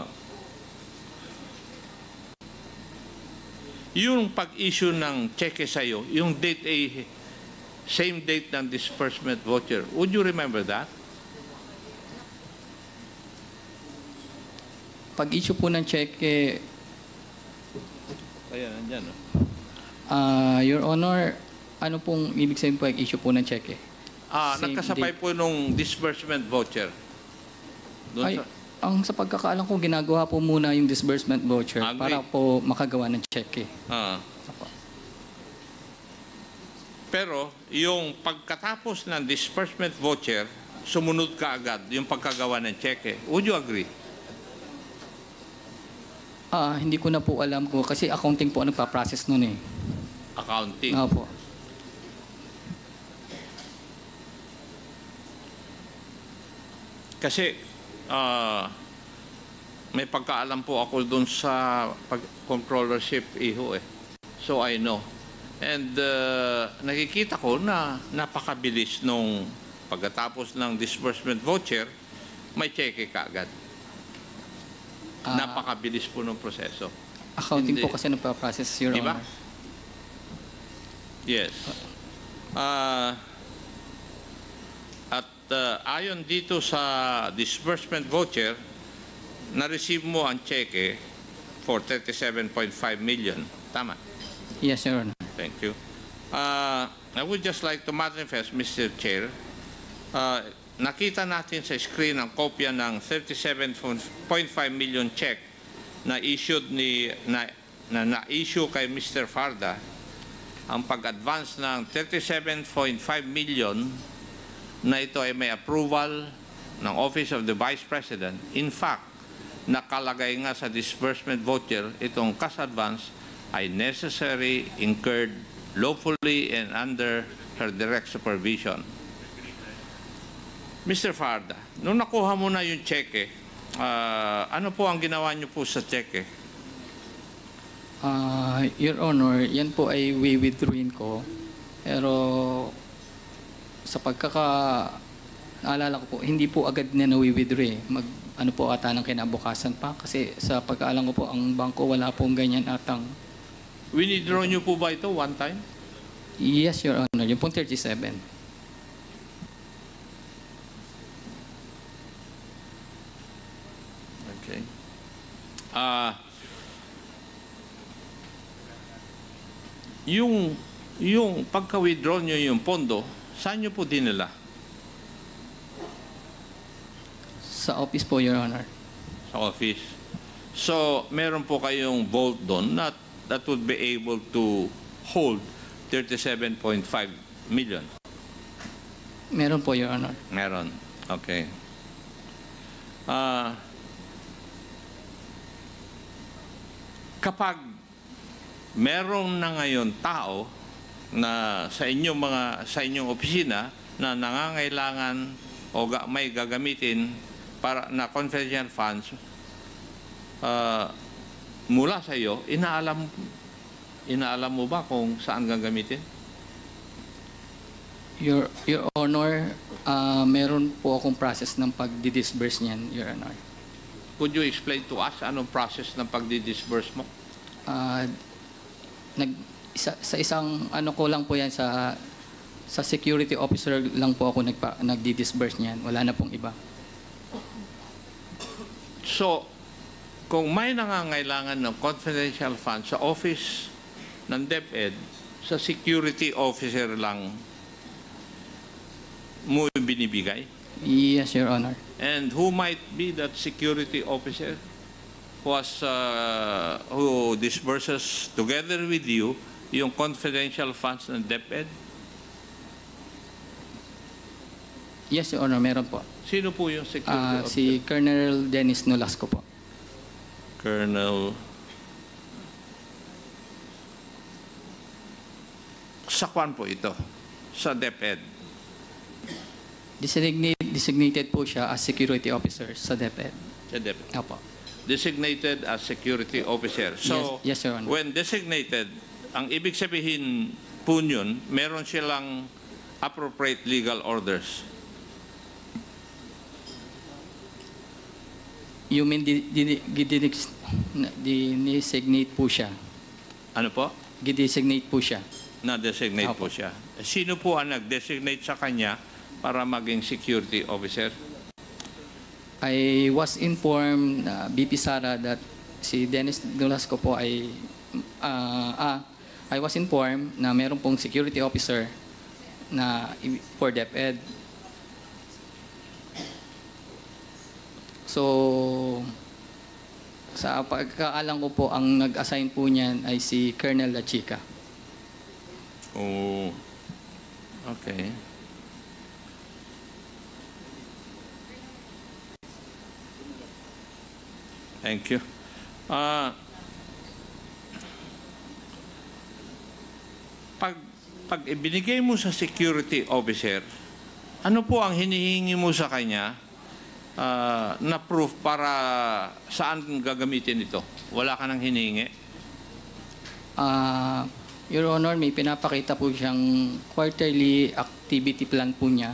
yung pag-issue ng cheque sa'yo, yung date ay same date ng disbursement voucher, would you remember that? Pag-issue po ng cheque, Ayan, nandyan. No? ah, Your Honor, ano pong ibig sabihin po issue po ng cheque? Ah, Same nagkasabay date. po nung disbursement voucher. Doon Ay, sa, ang sa pagkakaalam ko, ginagawa po muna yung disbursement voucher Agree. para po makagawa ng cheque. ah. Opo. Pero yung pagkatapos ng disbursement voucher, sumunod ka agad yung pagkagawa ng cheque. Would you agree? Ah, hindi ko na po alam ko kasi accounting po ang nagpa-process noon eh. Accounting. Opo. Kasi ah, may pagkaalam po ako dun sa pag controllership iho eh. So I know. And uh, nakikita ko na napakabilis nung pagkatapos ng disbursement voucher, may cheque ka agad. Ah, Napakabilis po ng proseso. accounting po hindi. kasi nagpa-process, Your Diba? Honor. Yes. Ah, at uh, ayon dito sa disbursement voucher, na-receive mo ang cheque for thirty-seven point five million. Tama? Yes, Your Honor. Thank you. Uh, I would just like to manifest, Mister Chair, uh, nakita natin sa screen ang kopya ng thirty-seven point five million check na issued ni na, na na-issue kay Mister Farda. Ang pag-advance ng thirty-seven point five million na ito ay may approval ng Office of the Vice President. In fact, nakalagay nga sa disbursement voucher itong cash advance ay necessary, incurred lawfully and under her direct supervision. Mister Farda, nung nakuha mo na yung cheque, ah, ano po ang ginawa niyo po sa cheque? Ah, Your Honor, yan po ay wi-withdrawin ko. Pero sa pagkaka naalala ko po, hindi po agad na na-withdraw eh. Mag, ano po ata ng kinabukasan pa. Kasi sa pagkaalam ko po, ang bangko wala pong ganyan atang. Winidraw niyo po ba ito one time? Yes, Your Honor. Yung pong thirty-seven. Okay. Ah, yung yung pagka-withdraw niyo yung pondo, saan niyo po dinala? Sa office po, Your Honor. Sa office. So, meron po kayong vault doon na that would be able to hold thirty-seven point five million. Meron po, Your Honor. Meron. Okay. Ah, kapag meron na ngayon tao na sa inyong mga sa inyong opisina na nangangailangan o ga, may gagamitin para na confidential funds uh, mula sa iyo, inaalam inaalam mo ba kung saan gagamitin? Your, Your Honor, uh, meron po akong process ng pag-disburse niyan, Your Honor. Could you explain to us anong process ng pag-disburse mo? Uh, nag, isa, sa isang ano ko lang po yan, sa sa security officer lang po ako nagpa, nagdi-disburse niyan. Wala na pong iba. So, kung may nangangailangan ng confidential funds sa office ng DepEd, sa security officer lang mo binibigay? Yes, Your Honor. And who might be that security officer who, has, uh, who disburses together with you yung confidential funds ng DepEd? Yes, Your Honor, meron po. Sino po yung security Uh, officer? si Colonel Dennis Nolasco po. Colonel. Sa kwan po ito? Sa DepEd? Designate, designated po siya as security officer sa DepEd. Sa DepEd. Opo. Designated as security officer. So, Yes- yes, Your Honor. when designated, ang ibig sabihin po yun, meron silang appropriate legal orders. You mean di, di, di, di, di, designate po siya? Ano po? Gidesignate po siya. Na-designate Opo. po siya. Sino po ang nag-designate sa kanya para maging security officer? I was informed, uh, B P Sara, that si Dennis Nolasco po ay, uh, ah, I was informed na meron pong security officer na i- for DepEd. So, sa pagkaalam ko po, ang nag-assign po niyan ay si Colonel La Chica. Oh, okay. Thank you. Ah, pag pag ibinigay mo sa security officer, ano po ang hinihingi mo sa kanya ah, na proof para saan gagamitin ito? Wala ka nang hinihingi? Ah, Your Honor, may pinapakita po siyang quarterly activity plan po niya.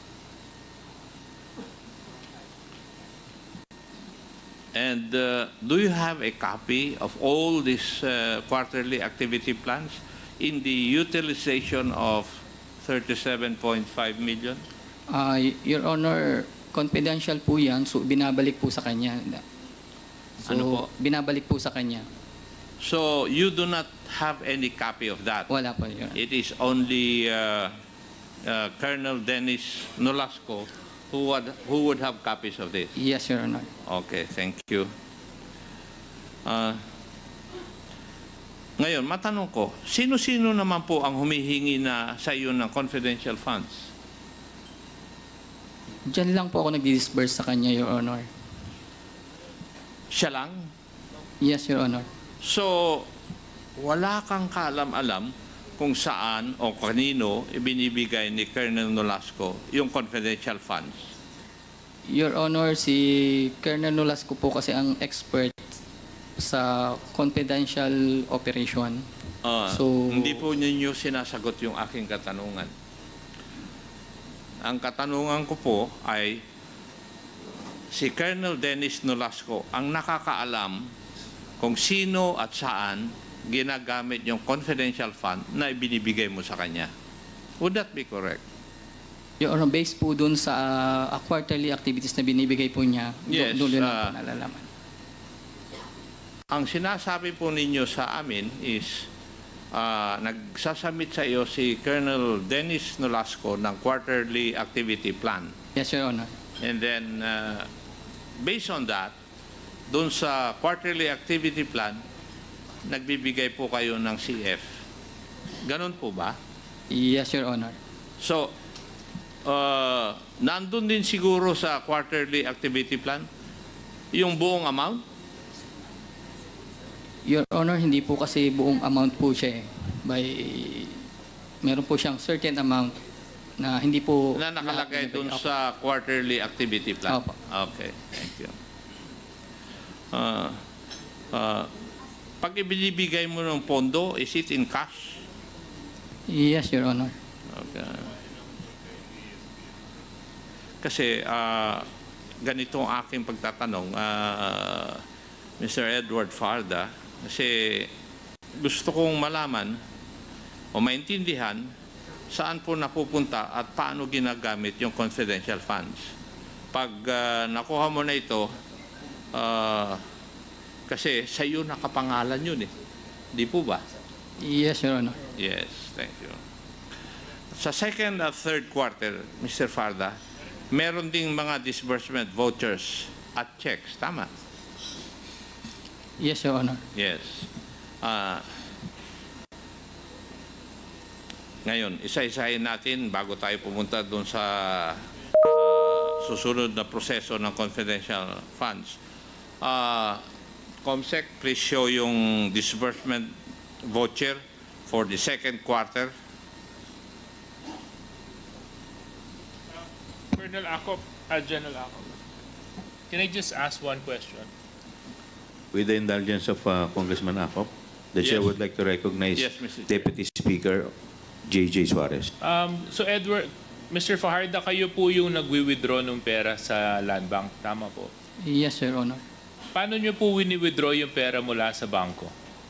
And uh, do you have a copy of all these uh, quarterly activity plans in the utilization of thirty-seven point five million? Ah, Your Honor, confidential po yan, so binabalik po sa kanya. So, Ano po? binabalik po sa kanya. So you do not have any copy of that. Wala po, Your Honor. It is only uh, uh, Colonel Dennis Nolasco who would, who would have copies of this. Yes, Your Honor. Okay, thank you. Uh, ngayon, matanong ko, sino-sino naman po ang humihingi na sa iyo ng confidential funds? Diyan lang po ako nag-disburse sa kanya, Your Honor. Siya lang? Yes, Your Honor. So, wala kang kaalam-alam kung saan o kanino ibinibigay ni Colonel Nolasco yung confidential funds. Your Honor, si Colonel Nolasco po kasi ang expert sa confidential operation. Ah, So- hindi po ninyo sinasagot yung aking katanungan. Ang katanungan ko po ay si Colonel Dennis Nolasco ang nakakaalam kung sino at saan ginagamit yung confidential fund na ibinibigay mo sa kanya. Would that be correct? Your Honor, based po dun sa uh, quarterly activities na binibigay po niya, Yes, doon din ah, po nalalaman. Ang sinasabi po ninyo sa amin is uh, nagsasubmit sa iyo si Colonel Dennis Nolasco ng quarterly activity plan. Yes, Your Honor. And then, uh, based on that, doon sa quarterly activity plan, nagbibigay po kayo ng C F. Ganon po ba? Yes, Your Honor. So, uh, nandun din siguro sa quarterly activity plan yung buong amount? Your Honor, hindi po kasi buong amount po siya eh. By, meron po siyang certain amount na hindi po Na nakalagay lahat dun binibigay. sa quarterly activity plan? Opo. Okay, thank you. Uh, uh, pag ibinibigay mo ng pondo, is it in cash? Yes, Your Honor. Okay. Kasi uh, ganito ang aking pagtatanong, uh, Mister Edward Farda, kasi gusto kong malaman o maintindihan saan po napupunta at paano ginagamit yung confidential funds. Pag uh, nakuha mo na ito, uh, kasi sa iyo nakapangalan yun eh. Di po ba? Yes, Your Honor. Yes, thank you. Sa second at third quarter, Mister Farda, meron ding mga disbursement vouchers at checks. Tama? Yes, Your Honor. Yes. Ah, ngayon, isa-isahin natin bago tayo pumunta doon sa ah, susunod na proseso ng confidential funds. Ah, Comsec, please show yung disbursement voucher for the second quarter. Colonel Acop, uh, General Acop, can I just ask one question? With the indulgence of uh, Congressman Acop, the chair Yes. would like to recognize Yes, Mister Chair. Deputy Speaker J J Suarez. Um, so Edward, Mister Fajarda, kayo po yung nagwi-withdraw ng pera sa Land Bank, tama po? Yes, Your Honor. Paano nyo po wini-withdraw yung pera mula sa bangko?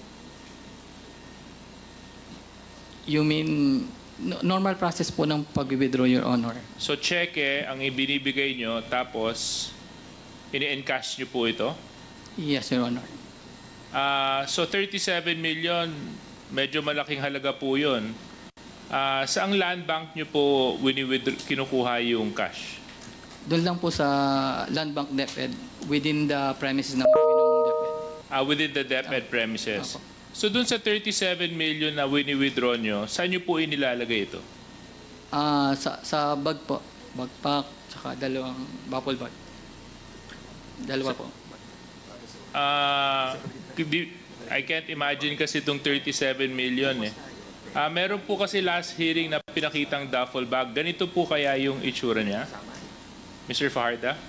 You mean no- normal process po ng pag-withdraw, Your Honor? So cheque ang ibinibigay nyo, tapos ini-encash nyo po ito? Yes, Your Honor. Ah, so thirty-seven million, medyo malaking halaga po yun. Ah, saang land bank nyo po wini-withdraw, kinukuha yung cash? Doon lang po sa Land Bank DepEd, within the premises ng Panginoong DepEd. Ah, within the DepEd premises. Apo. So dun sa thirty-seven million na wini-withdraw nyo, saan nyo po inilalagay ito? Ah, sa sa bag po, backpack, tsaka dalawang bubble bag. Dalawa po. Ah, di- I can't imagine kasi itong thirty-seven million eh. Ah, meron po kasi last hearing na pinakitang duffel bag. Ganito po kaya yung itsura niya? Mister Fajarda?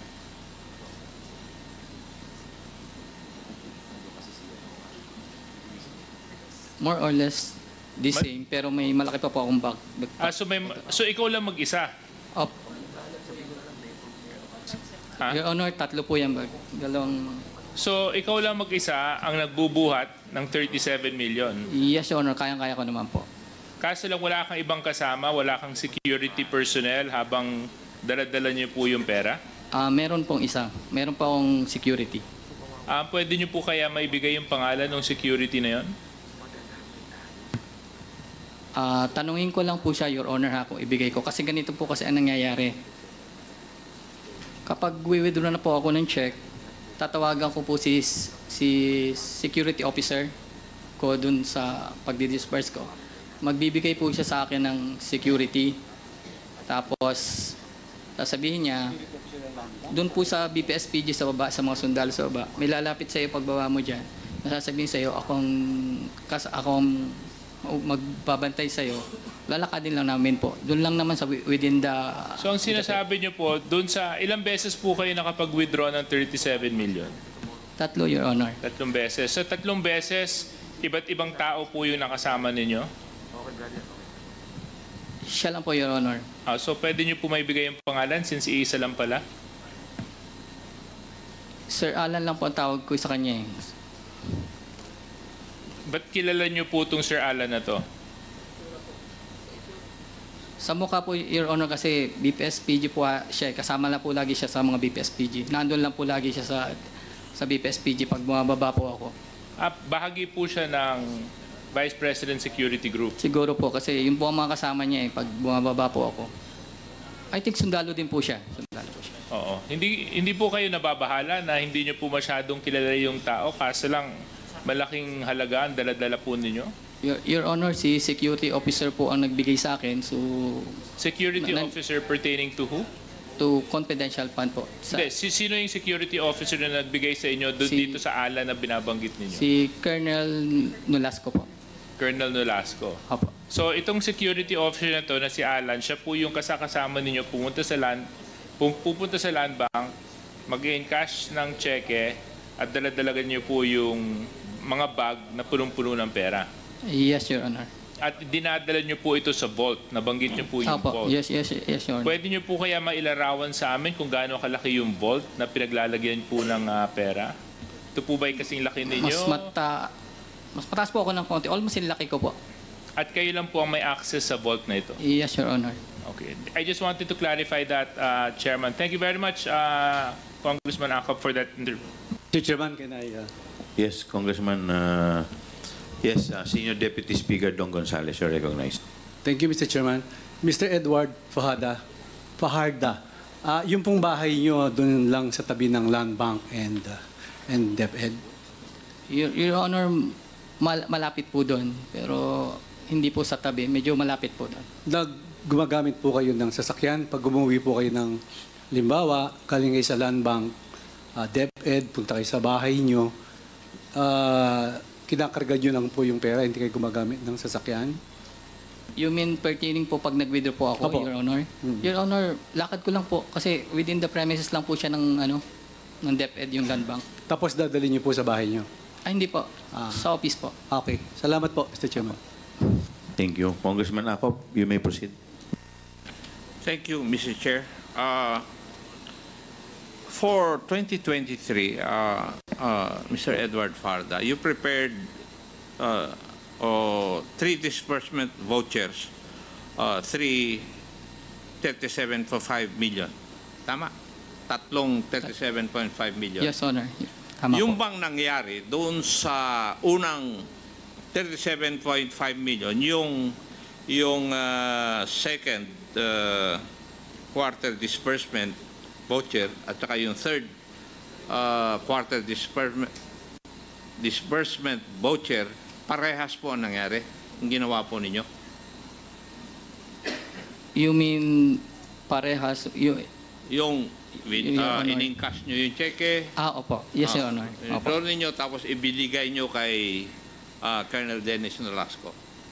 More or less the Ma- same, pero may malaki pa po akong bag. Ah, backpack. so, may, so ikaw lang mag-isa? Up. Ha? Your Honor, tatlo po yan bag. Dalawang... So ikaw lang mag-isa ang nagbubuhat ng thirty-seven million. Yes, Your Honor, kayang-kaya ko naman po. Kaso lang wala kang ibang kasama, wala kang security personnel habang dala-dala niyo po yung pera? Ah, meron pong isa. Meron pa akong security. Ah, pwede niyo po kaya maibigay yung pangalan ng security na yon? Ah, tanungin ko lang po siya, Your Honor, ha, kung ibigay ko. Kasi ganito po kasi ang nangyayari. Kapag withdraw na po ako ng check, tatawagan ko po si, si security officer ko dun sa pagdi-disperse ko. Magbibigay po siya sa akin ng security. Tapos, sasabihin niya, dun po sa B P S P G sa baba, sa mga sundalo sa baba, may lalapit sa iyo pagbaba mo dyan. Nasasabihin sa iyo, akong, kas, akong magbabantay sa iyo, lalakadin lang namin po. Doon lang naman sa wi- within the... So ang sinasabi niyo po, doon sa ilang beses po kayo nakapag-withdraw ng thirty-seven million? Tatlo, Your Honor. Tatlong beses. Sa tatlong beses, iba't ibang tao po yung nakasama ninyo? Siya lang po, Your Honor. Ah, so pwede niyo po maibigay yung pangalan since iisa lang pala? Sir Alan lang po ang tawag ko sa kanya eh. Ba't kilala niyo po itong Sir Alan na to? Sa mukha po, Your Honor, kasi B P S P G po ah, siya. eh. Kasama lang po lagi siya sa mga B P S P G. Nandun lang po lagi siya sa sa B P S P G pag bumababa po ako. Ah, bahagi po siya ng Vice President Security Group. Siguro po kasi yun po ang mga kasama niya eh pag bumababa po ako. I think sundalo din po siya. Sundalo po siya. Oo. Hindi hindi po kayo nababahala na hindi niyo po masyadong kilala yung tao kaso lang malaking halaga ang dala-dala po ninyo? Your, Your Honor, si security officer po ang nagbigay sa akin so Security Nan- officer pertaining to who? to confidential fund po. Sa, Hindi, si, sino yung security officer na nagbigay sa inyo doon Si- dito sa ala na binabanggit ninyo? si Colonel Nolasco po. Colonel Nolasco. Opo. So itong security officer na to na si Alan, siya po yung kasakasama ninyo pumunta sa land, pum- pupunta sa land bank, mag-encash ng cheque at daladalagan niyo po yung mga bag na punong-puno ng pera. Yes, Your Honor. At dinadala niyo po ito sa vault. Nabanggit niyo po yung Opo. vault. Yes, yes, yes, Your Honor. Pwede niyo po kaya mailarawan sa amin kung gaano kalaki yung vault na pinaglalagyan po ng ah, pera? Ito po ba'y kasing laki ninyo? Mas mata mas mataas po ako ng konti. Almost yung laki ko po. At kayo lang po ang may access sa vault na ito? Yes, Your Honor. Okay. I just wanted to clarify that, uh, Chairman. Thank you very much, uh, Congressman Acop, for that interview. Mister Chairman, can I... Uh... Yes, Congressman. Uh, yes, uh, Senior Deputy Speaker Don Gonzales, you're recognized. Thank you, Mister Chairman. Mister Edward Fajada, Fajarda, uh, yung pong bahay nyo doon lang sa tabi ng Land Bank and, uh, and DepEd? Your, Your Honor, mal malapit po doon. Pero hindi po sa tabi. Medyo malapit po doon. Nag gumagamit po kayo ng sasakyan pag umuwi po kayo ng limbawa, galing kayo sa Land Bank, uh, DepEd, punta kayo sa bahay nyo, uh, kinakarga nyo lang po yung pera, hindi kayo gumagamit ng sasakyan? You mean pertaining po pag nag-withdraw po ako, Opo. Your Honor? Hmm. Your Honor, lakad ko lang po kasi within the premises lang po siya ng ano ng DepEd yung land bank. Tapos dadalhin nyo po sa bahay nyo? Ay, hindi po. Ah. Sa office po. Okay. Salamat po, Mister Chairman. Thank you. Congressman Acop, you may proceed. Thank you, Mister Chair. Uh, for twenty twenty-three, uh, uh, Mister Edward Farda, you prepared uh, uh, three disbursement vouchers, uh, three thirty-seven point five million. Tama? Tatlong thirty-seven point five million. Yes, Honor. Tama Yung po. bang nangyari doon sa unang thirty-seven point five million, yung yung uh, second uh, quarter disbursement voucher at saka yung third uh, quarter disbursement disbursement voucher, parehas po ang nangyari, ang ginawa po ninyo? You mean parehas? You, Yung Your uh, Honor. in-encash nyo yung cheque, ah, opo. Yes, Your ah, Honor. Opo. i-draw ninyo tapos ibiligay nyo kay uh, Colonel Dennis Nolasco.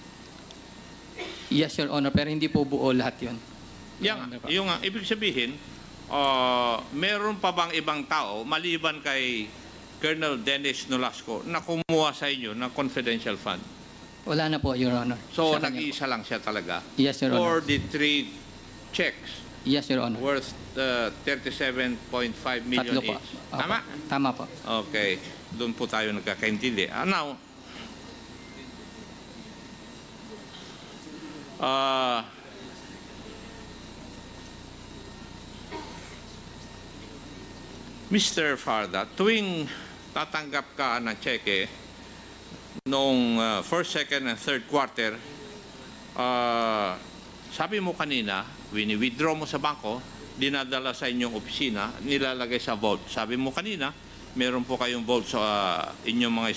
Yes, Your Honor. Pero hindi po buo lahat yun. Yang, yung uh, ibig sabihin, uh, meron pa bang ibang tao maliban kay Colonel Dennis Nolasco na kumuha sa inyo ng confidential fund? Wala na po, Your Honor. So, Sa kanya po. nag-iisa lang siya talaga? Yes, Your For Honor. the three checks Yes, Your Honor. worth uh, thirty-seven point five million Tatlo po. each. Opo. Tama? Tama po. Okay. Doon po tayo nagkakaintindi. Uh, now, uh, Mister Farda, tuwing tatanggap ka ng cheque noong uh, first, second, and third quarter, uh, sabi mo kanina, wini-withdraw mo sa bangko, dinadala sa inyong opisina, nilalagay sa vault. Sabi mo kanina, meron po kayong vault sa uh, inyong mga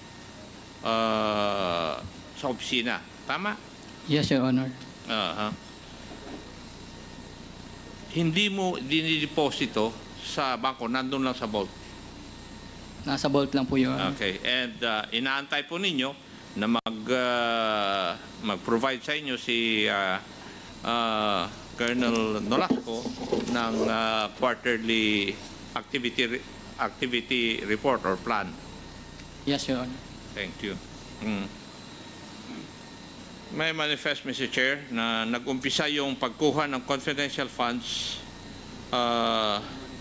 uh, sa opisina. Tama? Yes, Your Honor. Uh-huh. Hindi mo dinideposito sa bangko, nandun lang sa vault. Nasa vault lang po, Your Honor. Okay. And uh, inaantay po ninyo na mag, uh, mag-provide sa inyo si uh, uh, Colonel Nolasco ng uh, quarterly activity re- activity report or plan. Yes, Your Honor. Thank you. Mm. May manifest, Mister Chair, na nag-umpisa yung pagkuha ng confidential funds uh,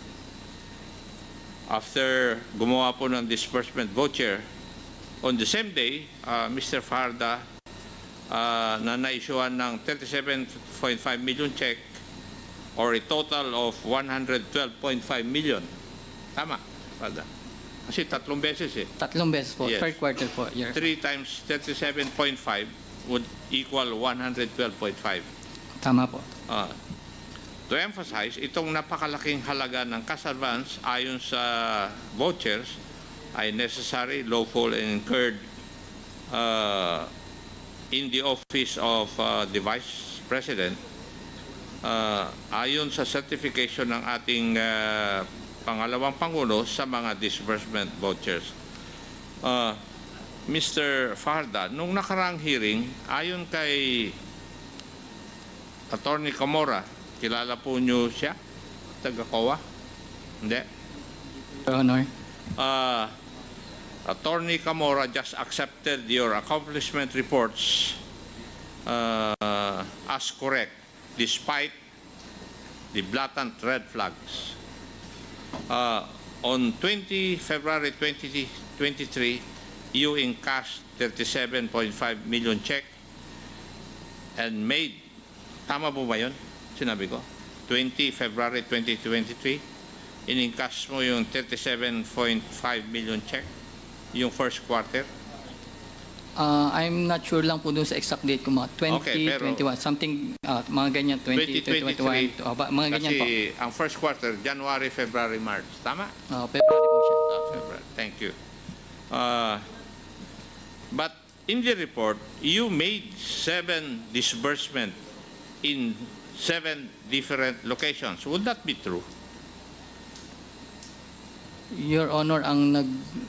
after gumawa po ng disbursement voucher. On the same day, uh, Mister Farda uh, na na-issuean ng thirty-seven point five million check or a total of one hundred twelve point five million. Tama, Farda? Kasi tatlong beses eh. Tatlong beses po. Yes. Third quarter po, Your Honor. three times thirty-seven point five would equal one hundred twelve point five. Tama po. Uh, to emphasize, itong napakalaking halaga ng cash advance ayon sa vouchers ay necessary, lawful, and incurred uh, in the office of uh, the Vice President uh, ayon sa certification ng ating uh, pangalawang Pangulo sa mga disbursement vouchers. Uh, Mister Farda, nung nakarang hearing, ayon kay Attorney Camora, kilala po niyo siya? Taga-C O A? Hindi? Your Honor. Uh, Attorney Camora just accepted your accomplishment reports uh, as correct, despite the blatant red flags. Uh, on twentieth February twenty twenty-three, you encashed thirty-seven point five million check and made, tama po ba yun? Sinabi ko? twentieth February twenty twenty-three, in-encash mo yung thirty-seven point five million check, yung first quarter? Uh, I'm not sure lang po dun sa exact date ko, mga twenty twenty-one, Okay, pero- something, uh, mga ganyan, twenty twenty-one, oh, ba- mga ganyan po. Kasi ang first quarter, January, February, March. Tama? Uh, February po siya. Ah, February. Thank you. Uh, but in the report, you made seven disbursement in seven different locations. Would that be true? Your Honor, ang nag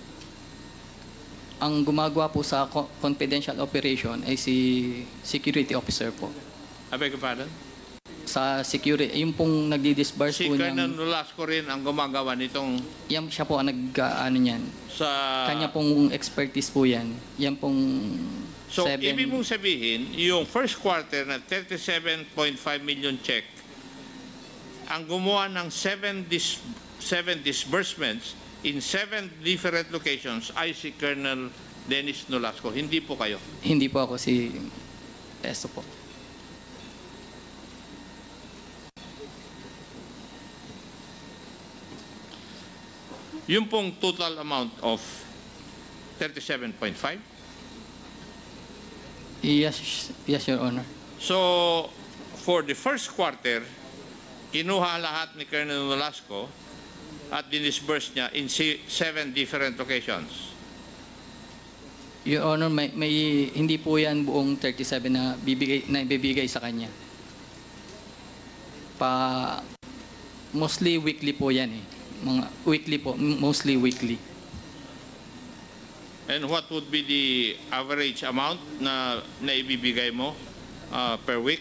ang gumagawa po sa co- confidential operation ay si security officer po. I beg your pardon? Sa security, yung pong nagdi-disburse Si po Colonel niyang, Nolasco rin ang gumagawa nitong yan siya po ang nag, uh, ano niyan. sa... Kanya pong expertise po yan. Yan pong So, seven. ibig mong sabihin, yung first quarter na thirty-seven point five million check, ang gumawa ng seven, dis seven disbursements in seven different locations ay si Colonel Dennis Nolasco. Hindi po kayo. Hindi po ako si Teso po. Yung pong total amount of thirty-seven point five. Yes, yes, Your Honor. So, for the first quarter, kinuha lahat ni Colonel Nolasco at dinisburse niya in si- seven different locations. Your Honor, may, may hindi po yan buong thirty-seven na bibigay na ibibigay sa kanya. Pa mostly weekly po yan eh. Mga weekly po, mostly weekly. And what would be the average amount na naibibigay mo uh, per week?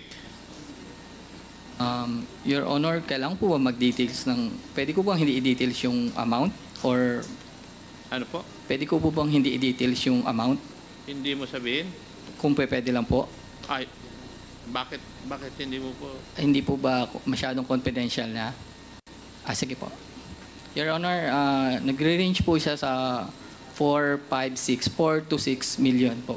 Um, Your Honor, kailangan po ba mag-details ng, pwede ko bang hindi i-details yung amount? Or Ano po? pwede ko po bang hindi i-details yung amount? Hindi mo sabihin? Kung pe- pwede lang po. Ay, bakit, bakit hindi mo po? Hindi po ba masyadong confidential na? Ah, sige po. Your Honor, uh, nagre-range po siya sa four, five, six, four to six million po.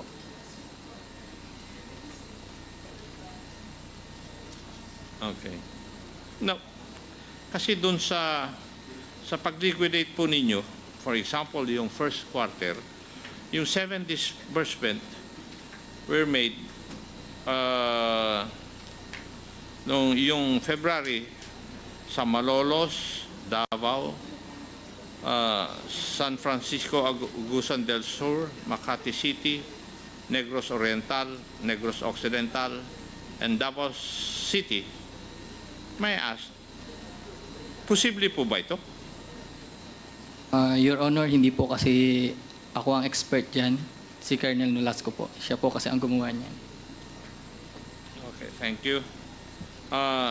Okay. Now, kasi dun sa sa pag-liquidate po ninyo, for example, yung first quarter, yung seven disbursement were made uh, nung yung February sa Malolos, Davao, uh, San Francisco, Agusan del Sur, Makati City, Negros Oriental, Negros Occidental, and Davao City. May I ask, posible po ba ito? Uh, Your Honor, hindi po kasi ako ang expert dyan. Si Colonel Nolasco po. Siya po kasi ang gumawa niyan. Okay, thank you. Uh,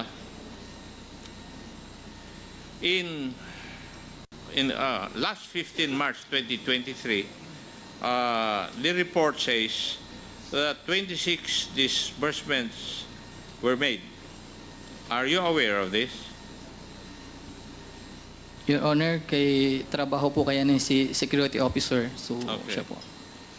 in in uh, last fifteenth March twenty twenty-three, uh, the report says that twenty-six disbursements were made. Are you aware of this? Your Honor, kay trabaho po kaya ng si security officer. So, Okay. siya po.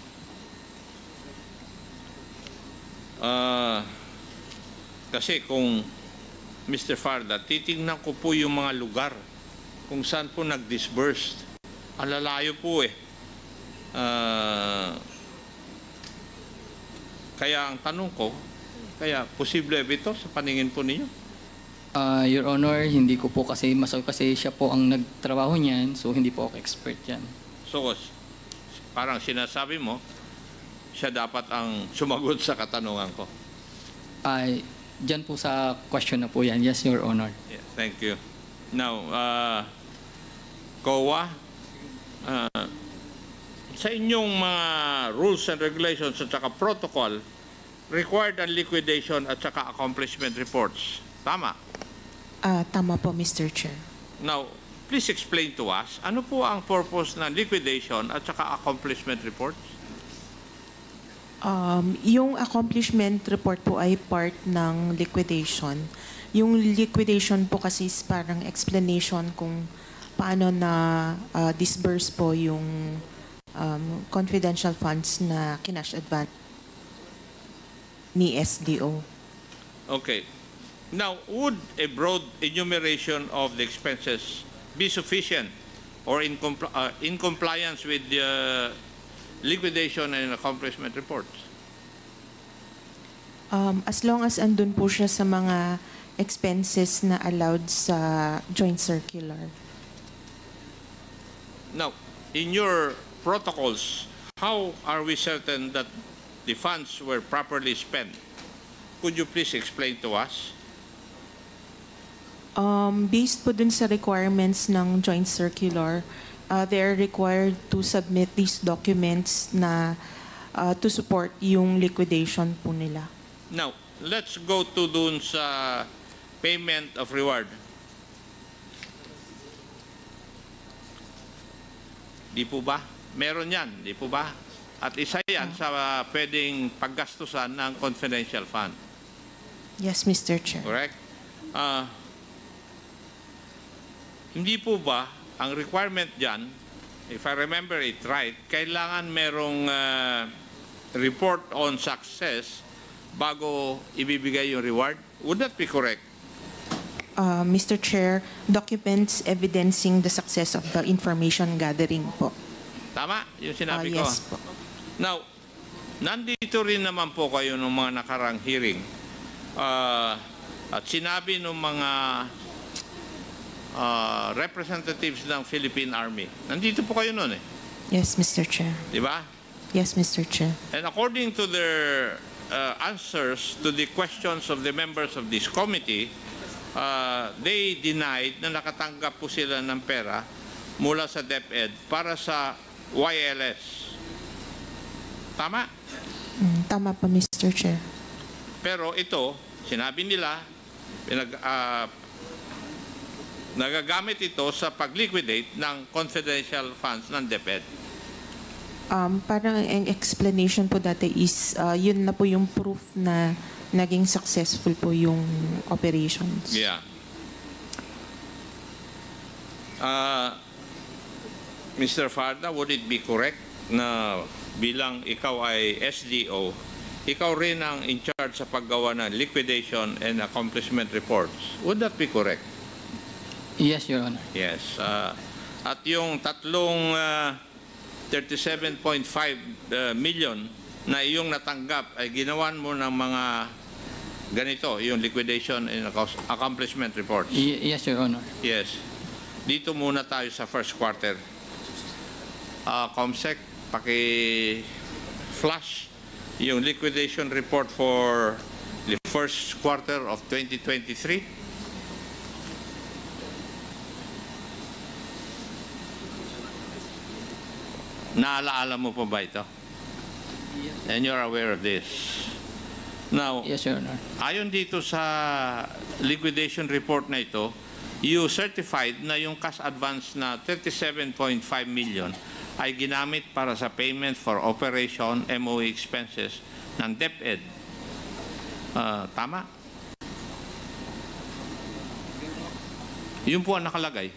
Uh, kasi kung Mister Farda, titingnan ko po yung mga lugar kung saan po nag-disburse. Alalayo po eh. Uh, kaya ang tanong ko, kaya posible ba ito sa paningin po ninyo? Uh, Your Honor, hindi ko po kasi masabi kasi siya po ang nagtrabaho niyan. So, hindi po ako expert yan. So, parang sinasabi mo, siya dapat ang sumagot sa katanungan ko. Ay, dyan po sa question na po yan. Yes, Your Honor. Yeah, thank you. Now, uh, C O A, uh, sa inyong mga rules and regulations at saka protocol, required ang liquidation at saka accomplishment reports. Tama? Ah, tama po, Mister Chair. Now, please explain to us, ano po ang purpose ng liquidation at saka accomplishment reports? Um, yung accomplishment report po ay part ng liquidation. Yung liquidation po kasi is parang explanation kung paano na uh, disburse po yung um, confidential funds na kinash advance ni S D O. Okay. Now, would a broad enumeration of the expenses be sufficient or in, compl uh, in compliance with the uh, liquidation and accomplishment reports? Um, as long as andun po siya sa mga expenses na allowed sa joint circular. Now, in your protocols, how are we certain that the funds were properly spent? Could you please explain to us? Um, based po dun sa requirements ng joint circular, uh, they're required to submit these documents na uh, to support yung liquidation po nila. Now, let's go to dun sa payment of reward. Di po ba? Meron yan, di po ba? At isa yan sa uh, pwedeng paggastusan ng confidential fund. Yes, Mister Chair. Correct? Uh, hindi po ba ang requirement dyan, if I remember it right, kailangan merong uh, report on success bago ibibigay yung reward? Would that be correct? Uh, Mister Chair, documents evidencing the success of the information gathering po. Tama? Yung sinabi Uh, ko. yes po. Now, nandito rin naman po kayo ng mga nakarang hearing. Uh, at sinabi ng mga uh, representatives ng Philippine Army. Nandito po kayo noon eh. Yes, Mister Chair. Di ba? Yes, Mister Chair. And according to their uh, answers to the questions of the members of this committee, uh, they denied na nakatanggap po sila ng pera mula sa DepEd para sa Y L S. Tama? Mm, tama po, Mister Chair. Pero ito, sinabi nila, pinag, uh, nagagamit ito sa pag-liquidate ng confidential funds ng DepEd. Um, parang ang explanation po dati is, uh, yun na po yung proof na naging successful po yung operations. Yeah. Uh, Mister Farda, would it be correct na bilang ikaw ay S D O, ikaw rin ang in charge sa paggawa ng liquidation and accomplishment reports? Would that be correct? Yes, Your Honor. Yes. Uh, at yung tatlong uh, thirty-seven point five uh, million na iyong natanggap ay ginawan mo ng mga ganito, yung liquidation and accomplishment reports? Y yes, Your Honor. Yes. Dito muna tayo sa first quarter. Uh, Comsec, paki-flash yung liquidation report for the first quarter of twenty twenty-three. Naalaala mo pa ba ito? And you're aware of this. Now, Yes, Your Honor. ayon dito sa liquidation report na ito, you certified na yung cash advance na thirty-seven point five million ay ginamit para sa payment for operation M O E expenses ng DepEd. Uh, tama? Yun po ang nakalagay.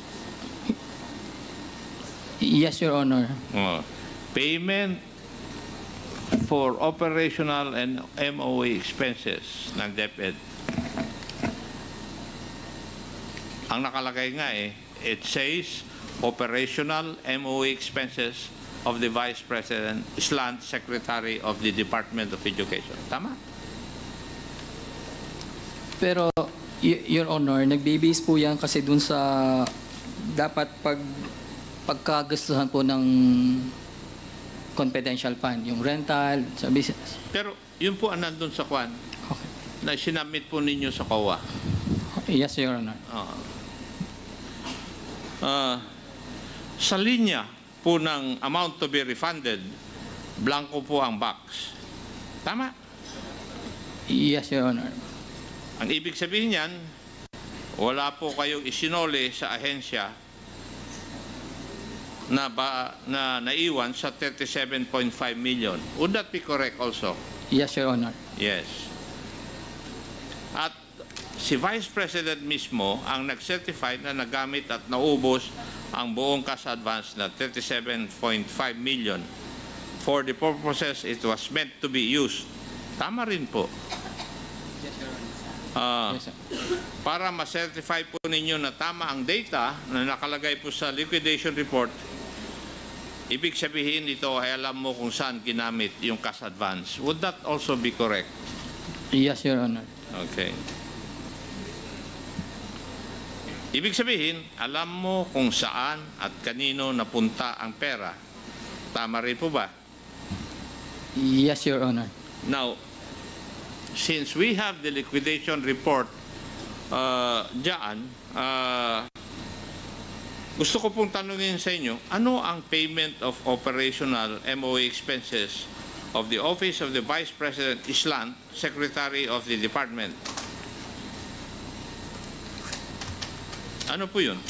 Yes, Your Honor. Uh, payment for operational and M O E expenses ng DepEd. Ang nakalagay nga eh, it says operational M O E expenses of the Vice President slash Secretary of the Department of Education. Tama? Pero, Y Your Honor, nagbe-base po yan kasi dun sa dapat pag pagkagastuhan po ng confidential fund, yung rental, sa business. Pero yun po ang nandun sa kwan Okay. na sinabmit po ninyo sa C O A. Yes, Your Honor. Uh, uh, sa linya po ng amount to be refunded, blanco po ang box. Tama? Yes, Your Honor. Ang ibig sabihin niyan, wala po kayong isinole sa ahensya na, ba, na naiwan sa thirty-seven point five million. Would that be correct also? Yes, Your Honor. Yes. At si Vice President mismo ang nag-certify na nagamit at naubos ang buong cash advance na thirty-seven point five million for the purposes it was meant to be used. Tama rin po. Uh, Yes, sir. para ma-certify po ninyo na tama ang data na nakalagay po sa liquidation report, ibig sabihin ito ay alam mo kung saan ginamit yung cash advance. Would that also be correct? Yes, Your Honor. Okay. Ibig sabihin, alam mo kung saan at kanino napunta ang pera. Tama rin po ba? Yes, Your Honor. Now, since we have the liquidation report uh, dyan, uh, gusto ko pong tanungin sa inyo, ano ang payment of operational M O E expenses of the Office of the Vice President Islan, Secretary of the Department? Ano po yun?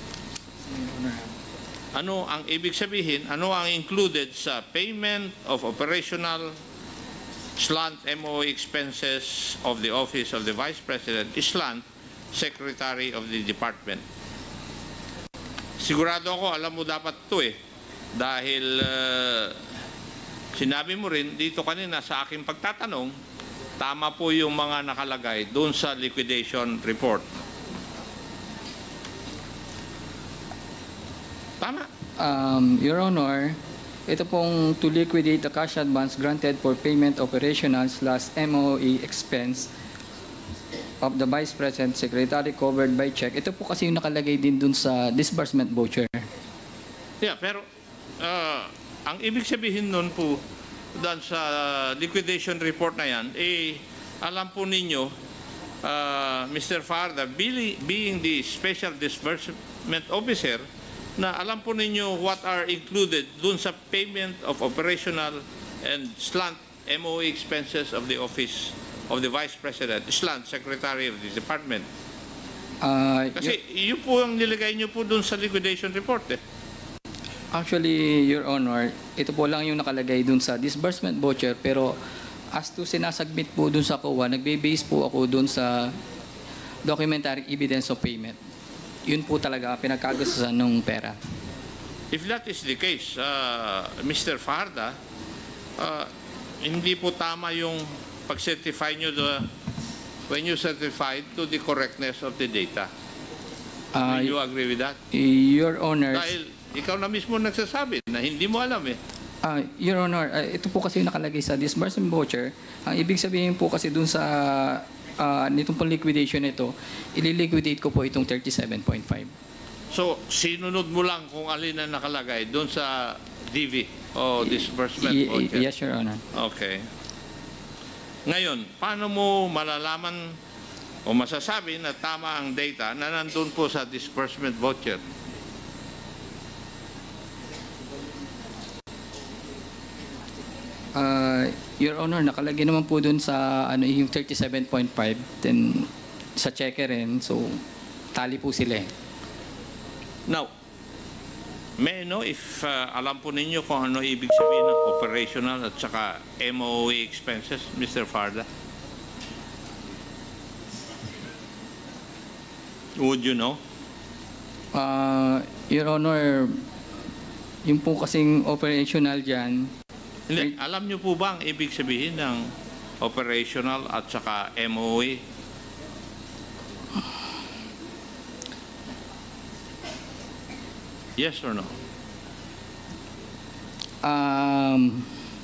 Ano ang ibig sabihin? Ano ang included sa payment of operational slant M O E expenses of the Office of the Vice President Islan, Secretary of the Department? Sigurado ako, alam mo dapat ito eh. Dahil uh, sinabi mo rin dito kanina sa aking pagtatanong, tama po yung mga nakalagay doon sa liquidation report. Tama? Um, Your Honor, ito pong to liquidate the cash advance granted for payment operational slash M O E expense of the Vice President Secretary covered by check. Ito po kasi yung nakalagay din dun sa disbursement voucher. Yeah, pero uh, ang ibig sabihin nun po doon sa liquidation report na yan, eh, alam po ninyo, uh, Mister Farda, being, being the Special Disbursement Officer, na alam po ninyo what are included dun sa payment of operational and slant M O E expenses of the Office of the Vice President, slant Secretary of the Department. Uh, Kasi yun po ang nilagay nyo po dun sa liquidation report eh. Actually, Your Honor, ito po lang yung nakalagay dun sa disbursement voucher, pero as to sinasubmit po dun sa C O A, nagbe-base po ako dun sa documentary evidence of payment. Yun po talaga pinagkagastusan ng pera. If that is the case, uh, Mister Farda, uh, hindi po tama yung pag-certify nyo the, when you certified to the correctness of the data. Uh, Do you agree with that? Your Honor, Dahil ikaw na mismo nagsasabi na hindi mo alam eh. uh, Your Honor, uh, ito po kasi yung nakalagay sa disbursement voucher. Ang ibig sabihin po kasi dun sa uh, nitong pong liquidation nito, ililiquidate ko po itong thirty-seven point five. So, sinunod mo lang kung alin na nakalagay doon sa D V o disbursement Y- voucher? yes, Your Honor. Okay. Ngayon, paano mo malalaman o masasabi na tama ang data na nandun po sa disbursement voucher? Uh, Your Honor, nakalagay naman po dun sa ano yung thirty-seven point five, then sa checker rin, so tali po sila eh. Now, may I know if uh, alam po ninyo kung ano ibig sabihin ng operational at saka M O E expenses, Mister Farda? Would you know? Uh, Your Honor, yung po kasing operational dyan, Hindi, alam niyo po ba ang ibig sabihin ng operational at saka M O E? Yes or no? um,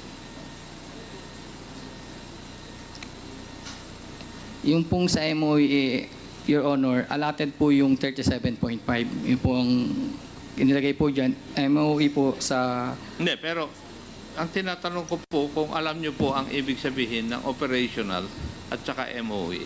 yung pong sa M O E, Your Honor, allotted po yung thirty-seven point five. Yung po ang inilagay po dyan, M O E po sa... Hindi, pero ang tinatanong ko po kung alam niyo po ang ibig sabihin ng operational at saka M O E.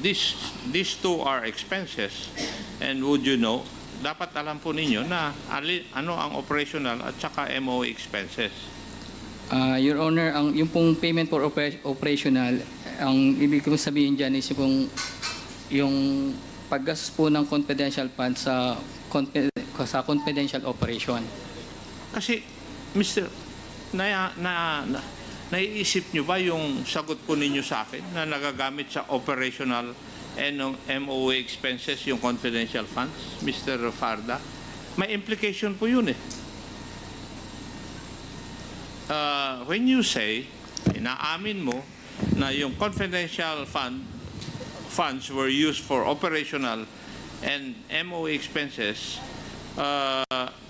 these, these two are expenses. And would you know, dapat alam po ninyo na ali, ano ang operational at saka M O E expenses. Ah, Your Honor, ang yung pong payment for oper- operational, ang ibig kong sabihin dyan is yung, yung paggastos po ng confidential fund sa, confi- sa confidential operation. Kasi, Mister na, na, na, naiisip nyo ba yung sagot po ninyo sa akin na nagagamit sa operational and M O A expenses yung confidential funds, Mister Farda? May implication po yun eh. Uh, when you say, inaamin mo na yung confidential fund funds were used for operational and M O A expenses uh,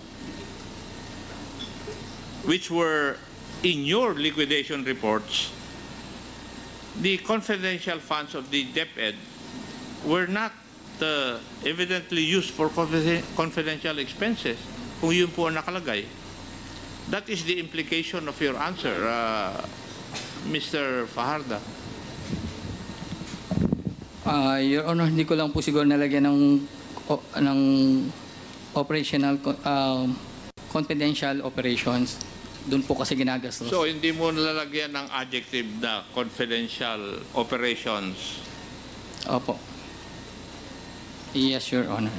which were in your liquidation reports, the confidential funds of the DepEd were not uh, evidently used for confidential expenses, kung yun po ang nakalagay. That is the implication of your answer, uh, Mister Fajardo. Ah, Your Honor, hindi ko lang po siguro nalagyan ng, o, ng operational, uh, confidential operations. Doon po kasi ginagastos. So, hindi mo nalalagyan ng adjective na confidential operations? Opo. Yes, Your Honor.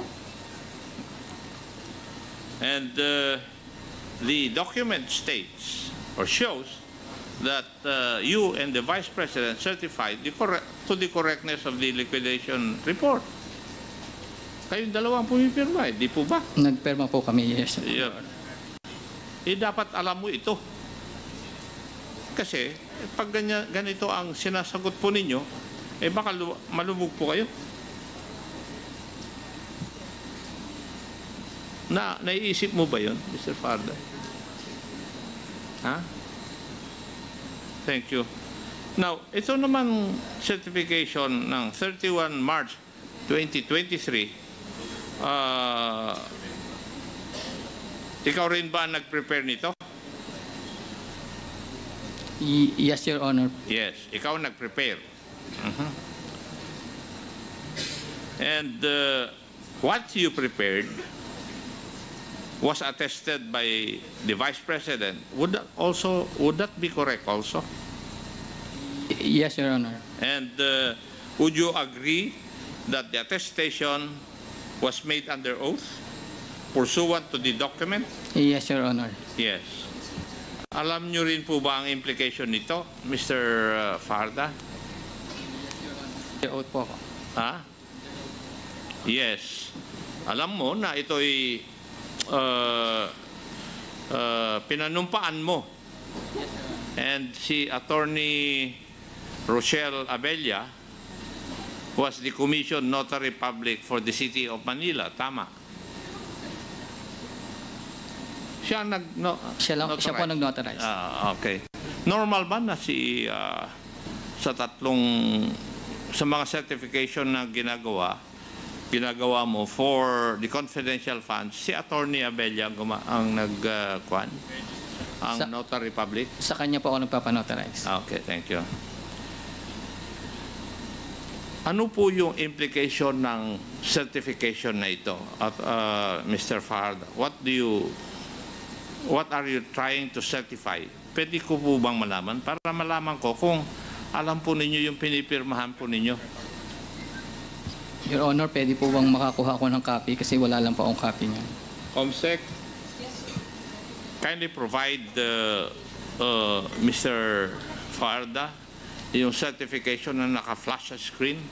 And uh, the document states or shows that uh, you and the Vice President certified the correct, to the correctness of the liquidation report. Kayong dalawang pumipirma, eh, di po ba? Nagperma po kami, yes. Yeah. Eh, dapat alam mo ito. Kasi, eh, pag ganyan, ganito ang sinasagot po ninyo, eh baka lu- malubog po kayo. Na, naiisip mo ba yun, Mister Farda? Ha? Thank you. Now, ito naman certification ng thirty-one March twenty twenty-three, uh, ikaw rin ba ang nag-prepare nito? Y- yes, Your Honor. Yes, ikaw nag-prepare. Uh-huh. And uh, what you prepared was attested by the Vice President. Would that also would that be correct also? Yes, Your Honor. And uh, would you agree that the attestation was made under oath pursuant to the document? Yes, Your Honor. Yes. Alam nyo rin po ba ang implication nito, Mister uh, Farda? Oath po ako. Ha? Yes. Alam mo na ito'y uh, uh, pinanumpaan mo. And si Attorney Rochelle Abella was the Commission Notary Public for the City of Manila. Tama. Siya nag no, Siya, lang, siya po nag-notarize. Ah, okay. Normal ba na si uh, sa tatlong sa mga certification na ginagawa ginagawa mo for the confidential funds, si Attorney Abella guma, ang nag-kwan uh, ang Sa- Notary Public? Sa kanya po ako nagpapanotarize. Okay, thank you. Ano po yung implication ng certification na ito, at uh, Mister Fajardo? What do you What are you trying to certify? Pwede ko po bang malaman para malaman ko kung alam po ninyo yung pinipirmahan po ninyo? Your Honor, pwede po bang makakuha ko ng copy kasi wala lang po akong copy niya. Comsec, kindly provide uh, uh, Mister Farda yung certification na naka-flash sa screen.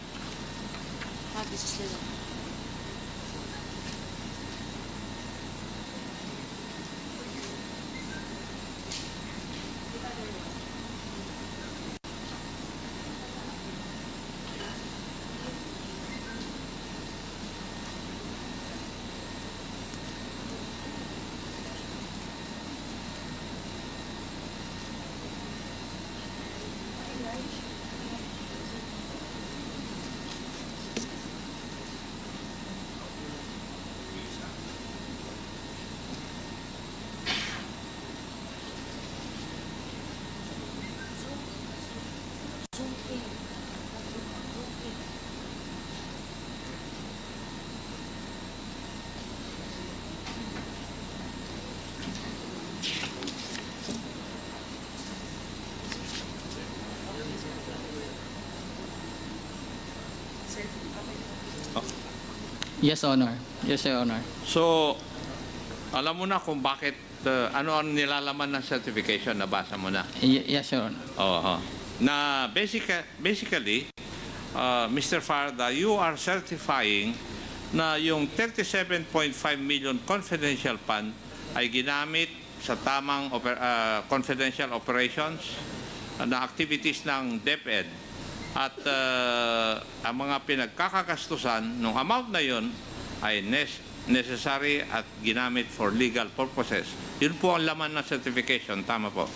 Yes, Honor. Yes, Your Honor. So, alam mo na kung bakit, uh, ano ang nilalaman ng certification, nabasa mo na? Y- yes, Your Honor. Oo. Na basic, basically, uh, Mister Farda, you are certifying na yung thirty-seven point five million confidential fund ay ginamit sa tamang oper, uh, confidential operations uh, na activities ng DepEd at uh, ang mga pinagkakagastusan ng amount na yun ay nes- necessary at ginamit for legal purposes. Yun po ang laman ng certification. Tama po?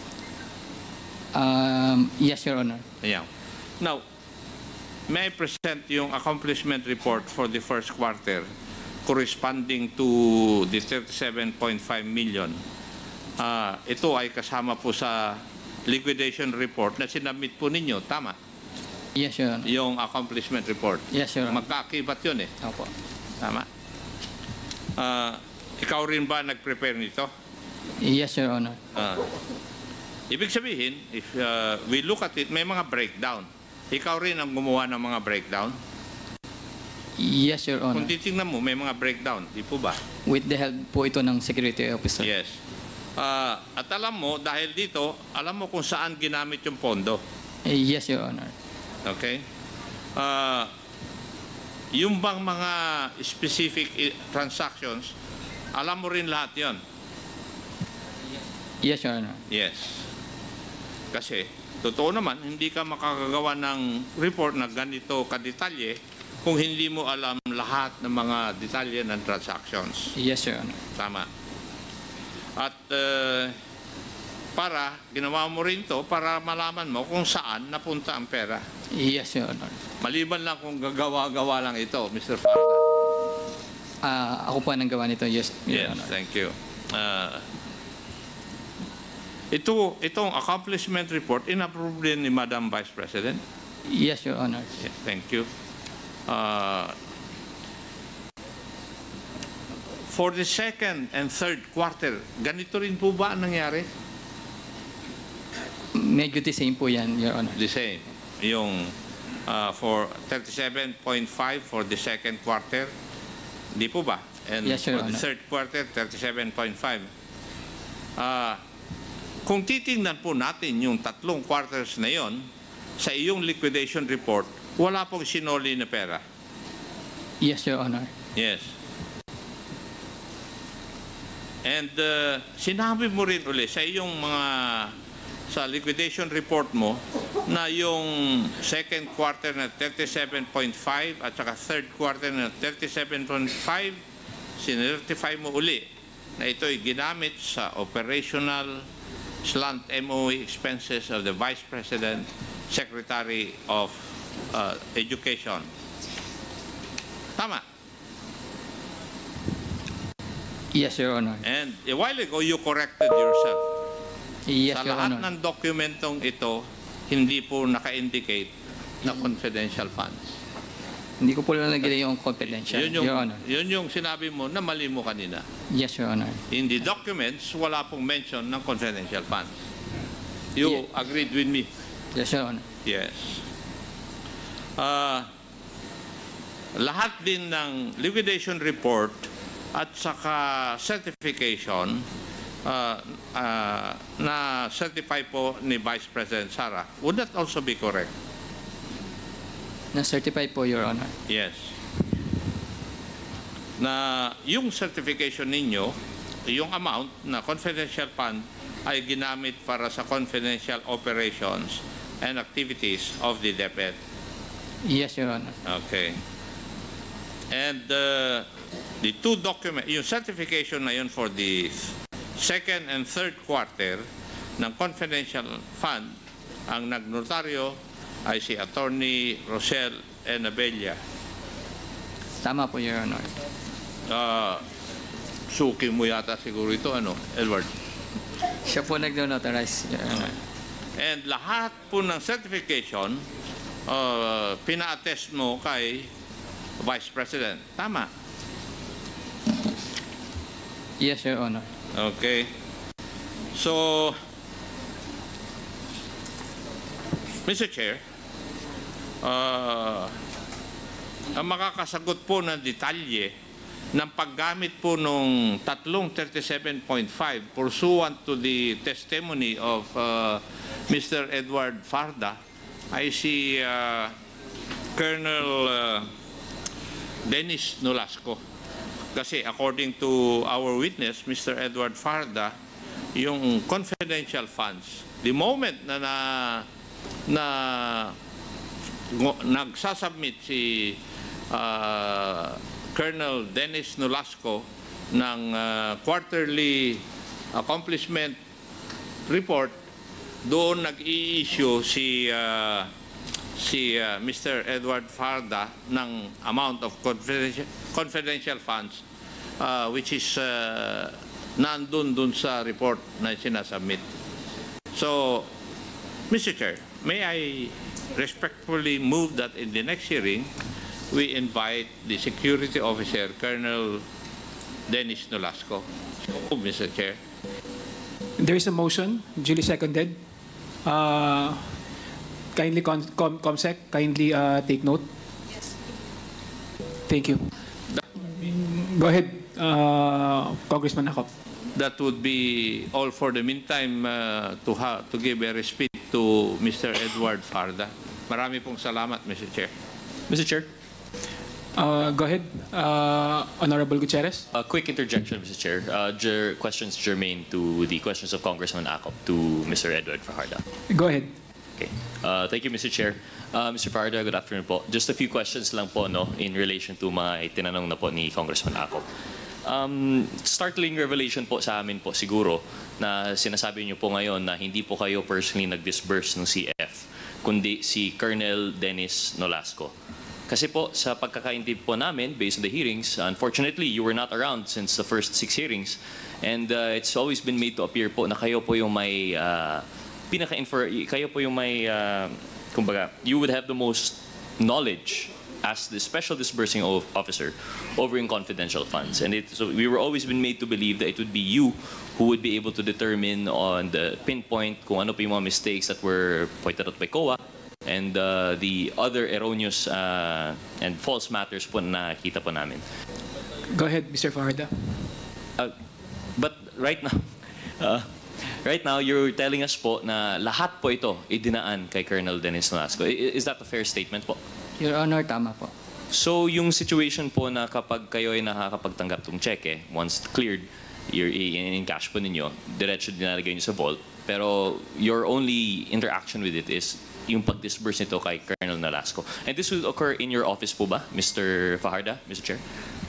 Um, yes, Your Honor. Ayan. Now, may I present yung accomplishment report for the first quarter corresponding to the thirty-seven point five million. Uh, ito ay kasama po sa liquidation report na sinabmit po ninyo. Tama? Yes, Your Honor. Yung accomplishment report. Yes, Your Honor. Magkaakibat yun eh. Opo. Tama? Uh, ikaw rin ba nag-prepare nito? Yes, Your Honor. Uh, ibig sabihin, if uh, we look at it, may mga breakdown. Ikaw rin ang gumawa ng mga breakdown? Yes, Your Honor. Kung titingnan mo, may mga breakdown. Di po ba? With the help po ito ng security officer. Yes. Uh, at alam mo, dahil dito, alam mo kung saan ginamit yung pondo. Yes, Your Honor. Okay? Uh, yung bang mga specific transactions, alam mo rin lahat yon. Yes, Your Honor. Yes. Kasi, totoo naman, hindi ka makakagawa ng report na ganito kadetalye kung hindi mo alam lahat ng mga detalye ng transactions. Yes, Your Honor. Tama. At uh, para, ginawa mo rin to para malaman mo kung saan napunta ang pera. Yes, Your Honor. Maliban lang kung gagawa-gawa lang ito, Mister Farda. Ah, ako po ang gawa nito. Yes, Your Yes, Honor. thank you. Uh, ito, itong accomplishment report, in-approve din ni Madam Vice President. Yes, Your Honor. Yeah, thank you. Uh, for the second and third quarter, ganito rin po ba ang nangyari? Medyo the same po yan, Your Honor. The same. Yung uh, for thirty-seven point five for the second quarter, di po ba? And Yes, Your for the Honor. third quarter, thirty-seven point five. Uh, kung titingnan po natin yung tatlong quarters na yon, sa iyong liquidation report, wala pong sinoli na pera. Yes, Your Honor. Yes. And uh, sinabi mo rin uli sa iyong mga sa liquidation report mo na yung second quarter na thirty-seven point five at saka third quarter na thirty-seven point five, sinertify mo uli na ito'y ginamit sa operational slant M O E expenses of the Vice President, Secretary of uh, Education. Tama. Yes, Your Honor. And a while ago, you corrected yourself. Yes, Sa Your lahat Honor. ng dokumentong ito, hindi po naka-indicate na confidential funds. Hindi ko po lang nagilay yung confidential, Yun yung, Your Honor. yun yung sinabi mo na mali mo kanina. Yes, Your Honor. In the documents, wala pong mention ng confidential funds. You agreed with me? Yes, Your Honor. Yes. Uh, lahat din ng liquidation report at saka certification uh, uh, na certify po ni Vice President Sara, would that also be correct? Na-certify po, Your Honor. Yes. Na yung certification ninyo, yung amount na confidential fund ay ginamit para sa confidential operations and activities of the DepEd. Yes, Your Honor. Okay. And uh, the two document, yung certification na yun for the second and third quarter ng confidential fund, ang nagnotaryo ay si Attorney Rosel Enabella. Tama po, Your Honor. Uh, suki mo yata siguro ito, ano, Edward? Siya po nag-notarize, Your Honor. And lahat po ng certification, uh, pina-attest mo kay Vice President. Tama. Yes, Your Honor. Okay. So, Mister Chair, uh, ang makakasagot po ng detalye ng paggamit po nung tatlong thirty-seven point five pursuant to the testimony of uh, Mister Edward Farda ay si uh, Colonel uh, Dennis Nolasco. Kasi according to our witness, Mister Edward Farda, yung confidential funds, the moment na na, na nagsasubmit si uh, Colonel Dennis Nolasco ng uh, quarterly accomplishment report, doon nag-i-issue si uh, si uh, Mister Edward Farda ng amount of confidential, confidential funds uh, which is uh, nandun dun sa report na sinasubmit. So, Mister Chair, may I respectfully move that in the next hearing, we invite the security officer, Colonel Dennis Nolasco. So, Mister Chair. There is a motion, duly seconded. Uh, kindly, com com COMSEC, kindly uh, take note. Yes. Thank you. Go ahead, uh, Congressman Acop. That would be all for the meantime uh, to, ha to give a respite to Mister Edward Farda. Marami pong salamat, Mister Chair. Mister Chair. Uh, go ahead, uh, Honorable Gutierrez. A quick interjection, Mister Chair. Uh, ger questions germane to the questions of Congressman Acop to Mister Edward Fajardo. Go ahead. Okay. Uh, thank you, Mister Chair. Uh, Mister Fajardo, good afternoon po. Just a few questions lang po, no, in relation to mga tinanong na po ni Congressman Acop. Um, startling revelation po sa amin po siguro na sinasabi niyo po ngayon na hindi po kayo personally nag-disburse ng C F, kundi si Colonel Dennis Nolasco. Kasi po, sa pagkakaintindi po namin, based on the hearings, unfortunately, you were not around since the first six hearings. And uh, it's always been made to appear po na kayo po yung may, uh, pinaka-infer, kayo po yung may, uh, kumbaga, you would have the most knowledge as the special disbursing officer over in confidential funds. And it, so we were always been made to believe that it would be you who would be able to determine on the pinpoint kung ano po yung mga mistakes that were pointed out by C O A, and uh, the other erroneous uh, and false matters po na nakita po namin. Go ahead, Mister Fajardo. Uh, but right now, uh, right now you're telling us po na lahat po ito idinaan kay Colonel Dennis Nolasco. Is that a fair statement po? Your Honor, tama po. So yung situation po na kapag kayo ay nakakapagtanggap ng cheque, once cleared, you're in cash po ninyo, diretso dinalagay nyo sa vault, pero your only interaction with it is yung pag-disburse nito kay Colonel Nolasco. And this will occur in your office po ba, Mister Fajardo, Mister Chair?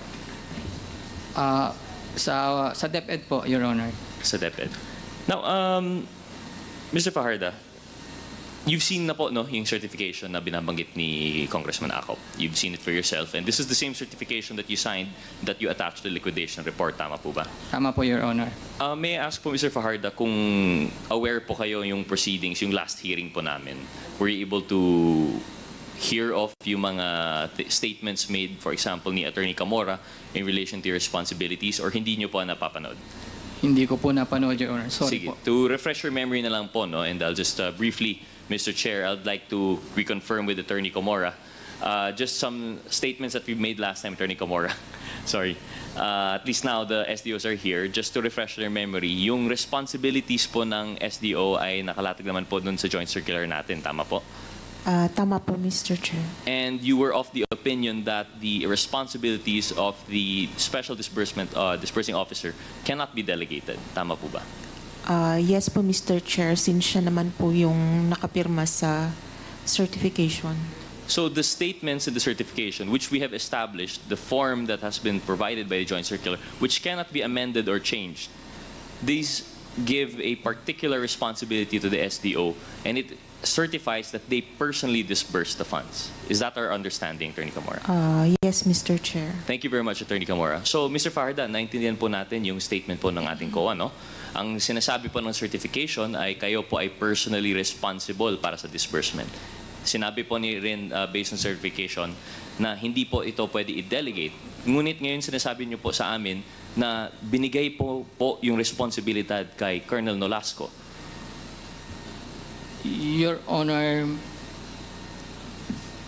Uh, sa sa DepEd po, Your Honor. Sa DepEd. Now, um, Mister Fajardo, you've seen na po no, yung certification na binabanggit ni Congressman Acop. You've seen it for yourself. And this is the same certification that you signed that you attached to the liquidation report. Tama po ba? Tama po, Your Honor. Uh, may I ask po, Mister Fajardo, kung aware po kayo yung proceedings, yung last hearing po namin, were you able to hear of yung mga statements made, for example, ni Attorney Camora in relation to your responsibilities, or hindi nyo po napapanood? Hindi ko po napanood, Your Honor. Sorry Sige, po. to refresh your memory na lang po, no, and I'll just uh, briefly, Mister Chair, I'd like to reconfirm with Attorney Camora uh, just some statements that we made last time, Attorney Camora. Sorry. Uh, at least now the S D Os are here. Just to refresh their memory, yung responsibilities po ng S D O ay nakalatag naman po dun sa joint circular natin. Tama po? Uh, tama po, Mister Chair. And you were of the opinion that the responsibilities of the special disbursement uh, disbursing officer cannot be delegated. Tama po ba? Uh, yes po, Mister Chair, since siya naman po yung nakapirma sa certification. So the statements in the certification, which we have established, the form that has been provided by the joint circular, which cannot be amended or changed, these give a particular responsibility to the S D O, and it certifies that they personally disburse the funds. Is that our understanding, Attorney Camora? Uh, yes, Mister Chair. Thank you very much, Attorney Camora. So, Mister Fajardo, naintindihan po natin yung statement po ng ating C O A, no? Ang sinasabi po ng certification ay kayo po ay personally responsible para sa disbursement. Sinabi po ni rin, uh, based on certification, na hindi po ito pwede i-delegate. Ngunit ngayon sinasabi niyo po sa amin na binigay po, po yung responsibilidad kay Colonel Nolasco. Your Honor,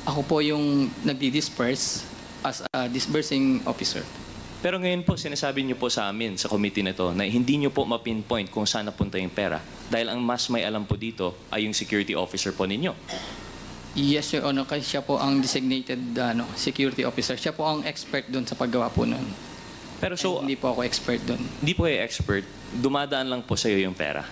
Ako po yung nagdi-disperse as a disbursing officer. Pero ngayon po, sinasabi niyo po sa amin, sa committee na to, na hindi niyo po mapinpoint kung saan napunta yung pera. Dahil ang mas may alam po dito ay yung security officer po ninyo. Yes, Your Honor, kasi siya po ang designated ano, security officer. Siya po ang expert doon sa paggawa po noon. Pero so, And hindi po ako expert doon. hindi po kayo expert, dumadaan lang po sa iyo yung pera.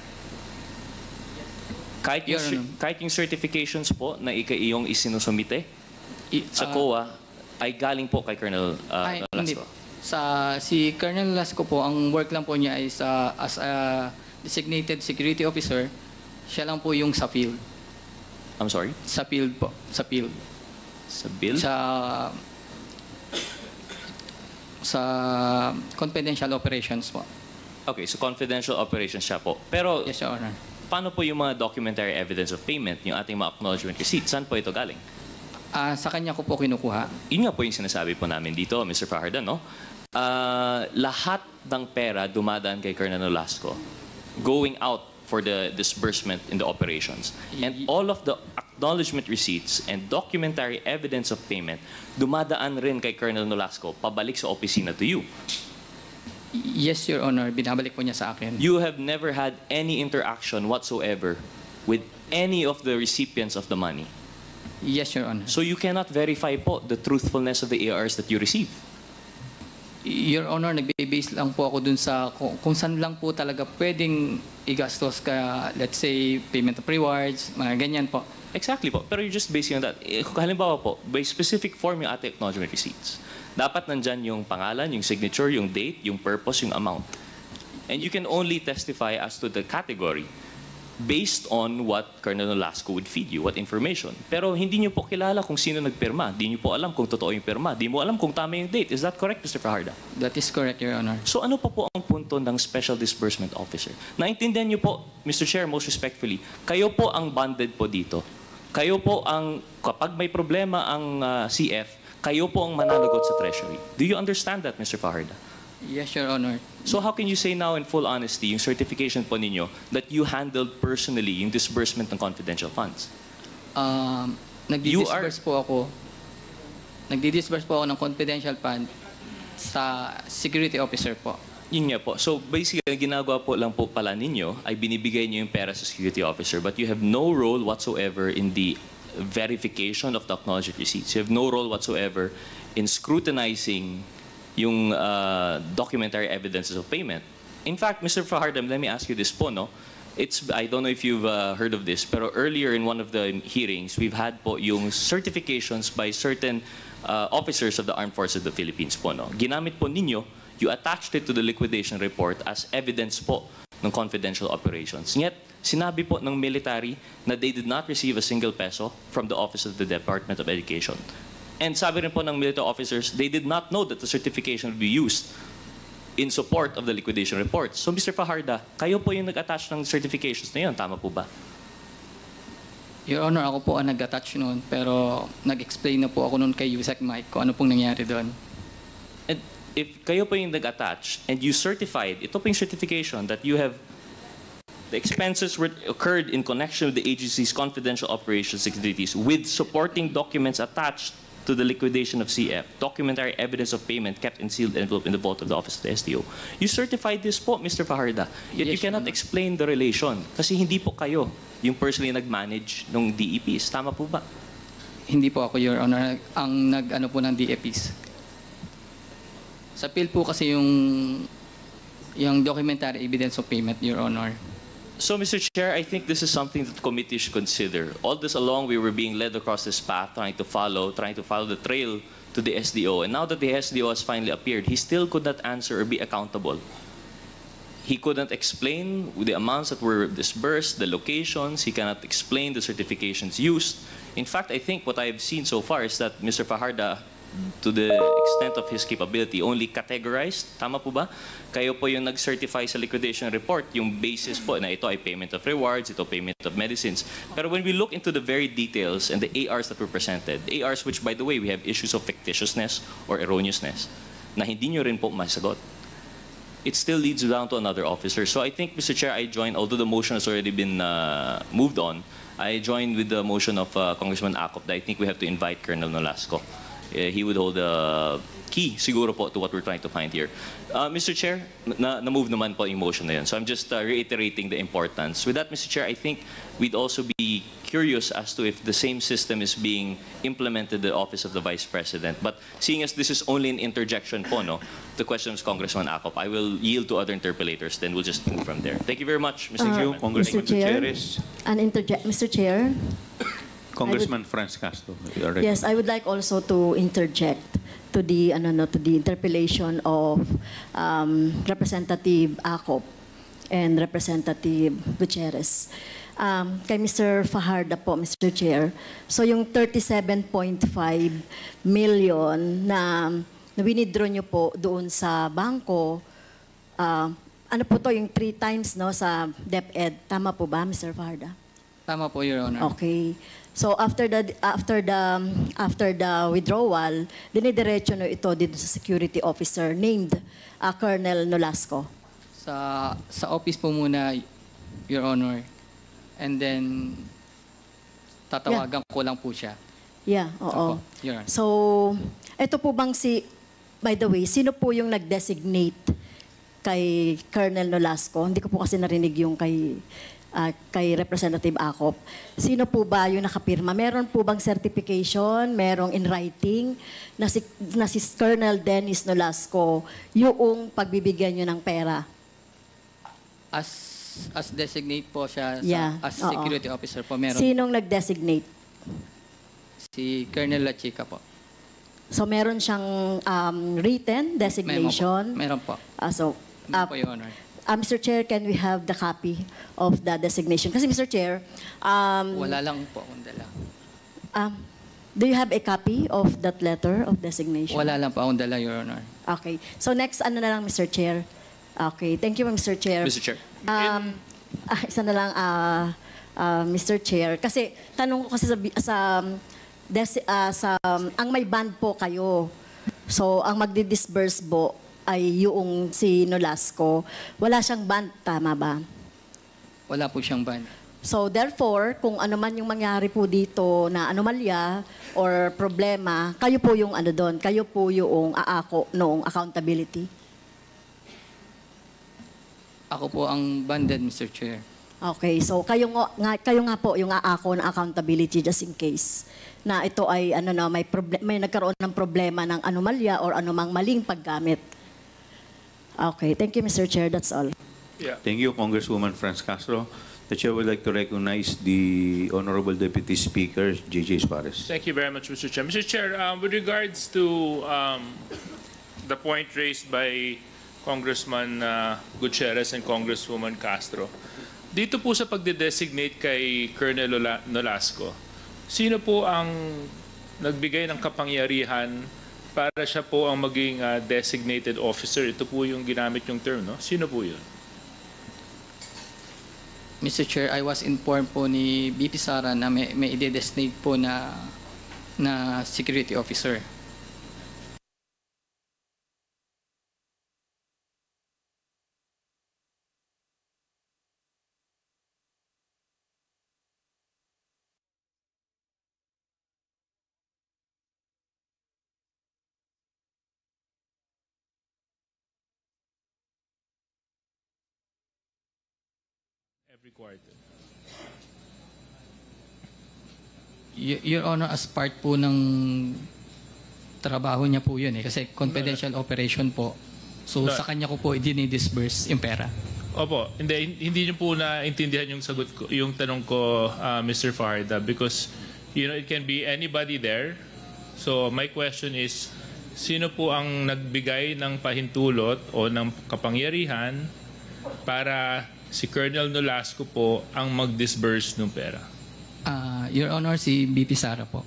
Kahit yung, Your cer- Honor. kahit yung certifications po na ika iyong isinusumite I- sa ah, C O A ay galing po kay Colonel uh, Ay, hindi Nolasco. po. Sa si Colonel Lasco po, ang work lang po niya is uh, as a designated security officer. Siya lang po yung sa field. I'm sorry? Sa field po, sa field. Sa bill? Sa sa confidential operations po. Okay, so confidential operations siya po. Pero Yes, Your Honor. paano po yung mga documentary evidence of payment, yung ating mga acknowledgement receipts? Saan po ito galing? Ah, sa kanya ko po kinukuha. Yun nga po yung sinasabi po namin dito, Mister Fajardo, no? Ah, lahat ng pera dumadaan kay Colonel Nolasco going out for the disbursement in the operations. And all of the acknowledgement receipts and documentary evidence of payment dumadaan rin kay Colonel Nolasco pabalik sa opisina to you. Yes, Your Honor. Binabalik po niya sa akin. You have never had any interaction whatsoever with any of the recipients of the money. Yes, Your Honor. So you cannot verify po the truthfulness of the A Rs that you receive. Your Honor, nagbe-base lang po ako dun sa kung, kung saan lang po talaga pwedeng igastos ka, let's say, payment of rewards, mga ganyan po. Exactly po. Pero you're just basing on that. Eh, halimbawa po, by specific form yung ating acknowledgement receipts. Dapat nandyan yung pangalan, yung signature, yung date, yung purpose, yung amount. And you can only testify as to the category based on what Colonel Nolasco would feed you, what information. Pero hindi niyo po kilala kung sino nagpirma. Hindi niyo po alam kung totoo yung pirma. Hindi mo alam kung tama yung date. Is that correct, Mister Fajardo? That is correct, Your Honor. So ano pa po ang punto ng Special Disbursement Officer? Naintindihan niyo po, Mister Chair, most respectfully, kayo po ang bonded po dito. Kayo po ang, kapag may problema ang uh, C F, kayo po ang mananagot sa Treasury. Do you understand that, Mister Fajardo? Yes, Your Honor. So how can you say now in full honesty, yung certification po ninyo, that you handled personally yung disbursement ng confidential funds? Um, nagdi-disburse po ako. Nagdi-disburse po ako ng confidential fund sa security officer po. Yun nga po. So basically, ang ginagawa po lang po pala ninyo ay binibigay niyo yung pera sa security officer, but you have no role whatsoever in the verification of the acknowledged receipts. You have no role whatsoever in scrutinizing yung uh, documentary evidences of payment. In fact, Mister Fajardo, let me ask you this po, no? It's, I don't know if you've uh, heard of this, pero earlier in one of the hearings, we've had po yung certifications by certain uh, officers of the Armed Forces of the Philippines po, no? Ginamit po ninyo, you attached it to the liquidation report as evidence po ng confidential operations. Yet, sinabi po ng military na they did not receive a single peso from the Office of the Department of Education. And sabi rin po ng military officers, they did not know that the certification would be used in support of the liquidation report. So, Mister Fajardo, kayo po yung nag-attach ng certifications na yun. Tama po ba? Your Honor, ako po ang nag-attach noon, pero nag-explain na po ako noon kay Yusek Mike kung ano pong nangyari doon. And if kayo po yung nag-attach and you certified, ito po yung certification that you have the expenses were occurred in connection with the agency's confidential operations activities with supporting documents attached to the liquidation of C F, documentary evidence of payment kept in sealed envelope in the vault of the Office of the S D O. You certified this po, Mister Fajardo, yet Yes, you cannot Your Honor. explain the relation kasi hindi po kayo yung personally nag-manage ng D E Ps. Tama po ba? Hindi po ako, Your Honor, ang nag-ano po ng D E Ps. Sa P I L po kasi yung yung documentary evidence of payment, Your Honor. So, Mister Chair, I think this is something that the committee should consider. All this along, we were being led across this path, trying to follow, trying to follow the trail to the S D O. And now that the S D O has finally appeared, he still could not answer or be accountable. He couldn't explain the amounts that were disbursed, the locations. He cannot explain the certifications used. In fact, I think what I've seen so far is that Mister Fajardo, to the extent of his capability, only categorized. Tama po ba? Kayo po yung nag-certify sa liquidation report, yung basis po na ito ay payment of rewards, ito payment of medicines. Pero when we look into the very details and the A Rs that were presented, A Rs which, by the way, we have issues of fictitiousness or erroneousness, na hindi nyo rin po masagot. it still leads down to another officer. So I think, Mister Chair, I join, although the motion has already been uh, moved on, I joined with the motion of uh, Congressman Acop that I think we have to invite Colonel Nolasco. Uh, he would hold the key, siguro po, to what we're trying to find here. Uh, Mister Chair, na- na-move naman po yung motion na yun. So I'm just uh, reiterating the importance. With that, Mister Chair, I think we'd also be curious as to if the same system is being implemented in the Office of the Vice President. But seeing as this is only an interjection po, no, the question is Congressman Acop, I will yield to other interpellators, then we'll just move from there. Thank you very much, Mister Thank you, Chairman. Congressman Mister Chair, Gutierrez. An interje- Mister Chair, Congressman Franz Castro. you are yes, I would like also to interject to the ano no to the interpellation of um, Representative Acop and Representative Gutierrez. Um, kay Mister Fajarda po, Mister Chair. So yung thirty-seven point five million na, na winidraw nyo po doon sa bangko, uh, ano po to yung three times no sa DepEd. Tama po ba, Mister Fajarda? Tama po, Your Honor. Okay. So after the after the after the withdrawal, dinidiretso no ito dito sa security officer named uh, Colonel Nolasco. Sa sa office po muna, Your Honor. And then tatawagan ko lang po siya. Yeah, oo. Opo, Your Honor. So ito po bang si, by the way, sino po yung nag-designate kay Colonel Nolasco? Hindi ko po kasi narinig yung kay Uh, kay Representative Acop. Sino po ba yung nakapirma? Meron po bang certification, merong in writing na si, na si Colonel Dennis Nolasco yung pagbibigyan nyo ng pera? As as designate po siya sa, Yeah, as oo. security officer po meron. Sinong nag-designate? Si Colonel Lachica po. So meron siyang um, written designation? Meron po. Ah, so, Meron ah, po, Your Honor. Uh, Mister Chair, can we have the copy of the designation? Kasi Mister Chair, um, Wala lang po akong dala. um, do you have a copy of that letter of designation? Wala lang po akong dala, Your Honor. Okay. So next, ano na lang, Mister Chair? Okay. Thank you, Mister Chair. Mister Chair. Um, ah, isa na lang, uh, uh, Mister Chair. Kasi tanong ko kasi sa, sa, des- ah, sa ang may band po kayo. So, ang magdi-disburse po ay yung si Nolasco. Wala siyang band, tama ba? Wala po siyang ban. So therefore, kung ano man yung mangyari po dito na anomalya or problema, kayo po yung ano doon, kayo po yung aako noong accountability. Ako po ang banded, Mister Chair. Okay, so kayo nga, kayo nga po yung aako ng accountability just in case na ito ay ano na may proble- may nagkaroon ng problema ng anomalya or anumang maling paggamit. Okay, thank you, Mister Chair. That's all. Yeah. Thank you, Congresswoman Franz Castro. The Chair would like to recognize the Honorable Deputy Speaker, J J Suarez. Thank you very much, Mister Chair. Mister Chair, um, with regards to um, the point raised by Congressman uh, Gutierrez and Congresswoman Castro, dito po sa pagde-designate kay Colonel Nola- Nolasco, sino po ang nagbigay ng kapangyarihan para siya po ang maging uh, designated officer? Ito po yung ginamit yung term, no? Sino po yun? Mister Chair, I was informed po ni B P Sara na may, may i-designate po na, na security officer. Every quarter. Y- Your Honor, as part po ng trabaho niya po yun eh. Kasi confidential operation po. So No. sa kanya ko po i-disburse yung pera. Opo, hindi hindi niyo po naintindihan yung sagot ko, yung tanong ko, uh, Mister Fajarda, because you know it can be anybody there. So my question is, sino po ang nagbigay ng pahintulot o ng kapangyarihan para si Colonel Nolasco po ang mag-disburse ng pera? Ah, Your Honor, si B P Sara po.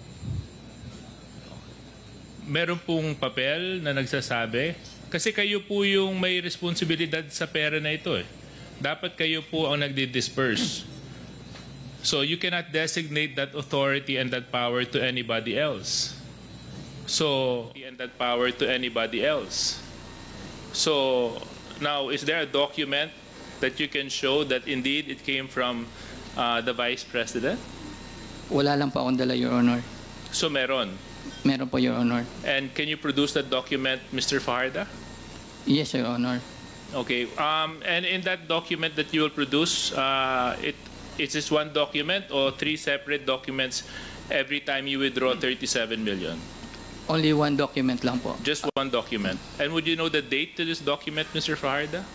Meron pong papel na nagsasabi? Kasi kayo po yung may responsibilidad sa pera na ito eh. Dapat kayo po ang nagdi-disperse. So you cannot designate that authority and that power to anybody else. So, and that power to anybody else. So, Now, is there a document that you can show that indeed it came from uh, the Vice President? Wala lang po akong dala, Your Honor. So meron. Meron po, Your Honor. And can you produce that document, Mister Fajarda? Yes, Your Honor. Okay. Um, and in that document that you will produce, uh, it is this one document or three separate documents every time you withdraw thirty-seven million? Only one document lang po. Just one document. And would you know the date to this document, Mister Fajarda?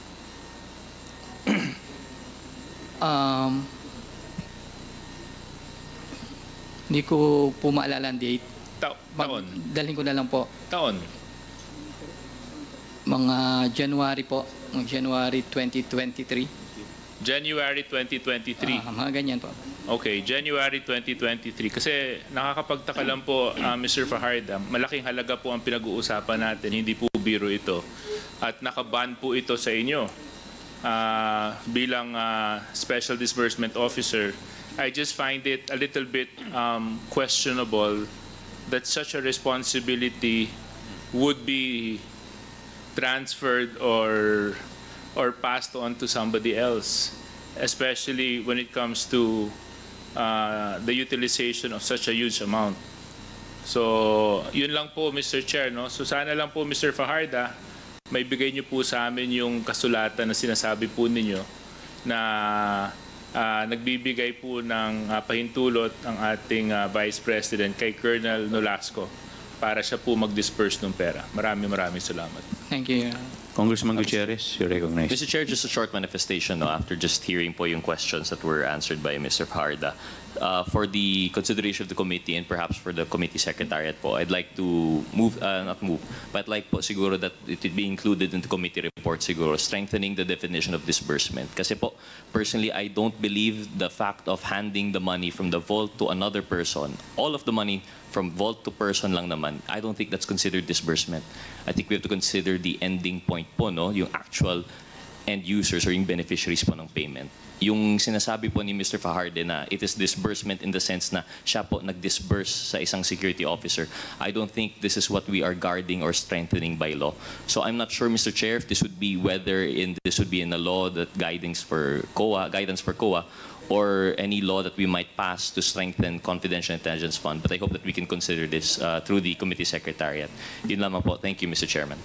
um, hindi ko po maalala ang date. Ta taon? Dalhin ko na lang po. Taon? Mga January po. Mga January twenty twenty-three. January twenty twenty-three. Ah, mga ganyan po. Okay, January twenty twenty-three. Kasi nakakapagtaka lang po, uh, Mister Fajarda, malaking halaga po ang pinag-uusapan natin, hindi po biro ito. At nakaban po ito sa inyo. Uh, bilang uh, Special Disbursement Officer, I just find it a little bit um, questionable that such a responsibility would be transferred or or passed on to somebody else, especially when it comes to uh, the utilization of such a huge amount. So, yun lang po, Mister Chair, no? So, sana lang po, Mister Fajarda, may bigay niyo po sa amin yung kasulatan na sinasabi po ninyo na uh, nagbibigay po ng uh, pahintulot ang ating uh, Vice President kay Colonel Nolasco para siya po mag-disperse ng pera. Maraming maraming salamat. Thank you. Congressman Gutierrez, you're recognized. Mister Chair, just a short manifestation no, after just hearing po yung questions that were answered by Mister Fajarda. Uh, for the consideration of the committee and perhaps for the committee secretariat po, I'd like to move, uh, not move, but like po siguro that it would be included in the committee report siguro, strengthening the definition of disbursement. Kasi po, personally, I don't believe the fact of handing the money from the vault to another person, all of the money from vault to person lang naman, I don't think that's considered disbursement. I think we have to consider the ending point po, no? Yung actual end users or yung beneficiaries po ng payment. Yung sinasabi po ni Mister Fajardo na it is disbursement in the sense na siya po nag-disburse sa isang security officer, I don't think this is what we are guarding or strengthening by law. So I'm not sure, Mister Chair, if this would be whether in this would be in a law that guidance for COA, guidance for COA, or any law that we might pass to strengthen confidential intelligence fund. But I hope that we can consider this uh, through the committee secretariat. Yun lamang po. Thank you, Mister Chairman.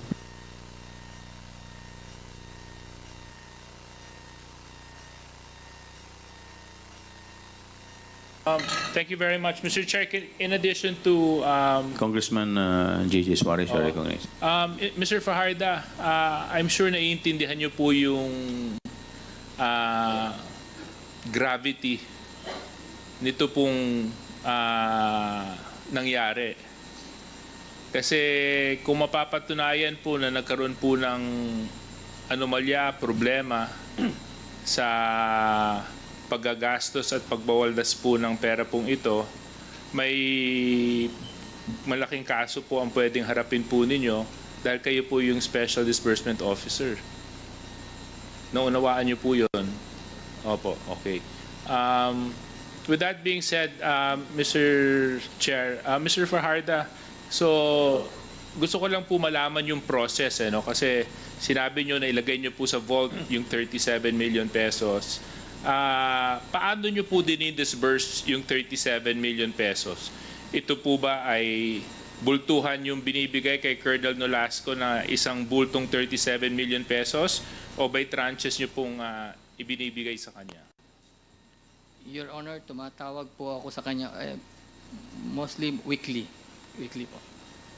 Um, thank you very much, Mister Chair. In addition to um, Congressman uh, J J Suarez, you're recognized. Um, Mister Fajarda, uh, I'm sure naiintindihan niyo po yung uh, gravity nito pong uh, nangyari. Kasi kung mapapatunayan po na nagkaroon po ng anomalya, problema sa paggagastos at pagbawaldas po ng pera pong ito, may malaking kaso po ang pwedeng harapin po ninyo dahil kayo po yung Special Disbursement Officer. Naunawaan niyo po yun? Opo, okay. Um, with that being said, um, Mister Chair, uh, Mister Fajarda, so gusto ko lang po malaman yung process, eh, no? Kasi sinabi nyo na ilagay nyo po sa vault yung thirty-seven million pesos. Uh, paano nyo po dinidisburse yung thirty-seven million pesos? Ito po ba ay bultuhan yung binibigay kay Colonel Nolasco na isang bultong thirty-seven million pesos o by tranches nyo pong uh, ibinibigay sa kanya? Your Honor, tumatawag po ako sa kanya eh, mostly weekly. Weekly po.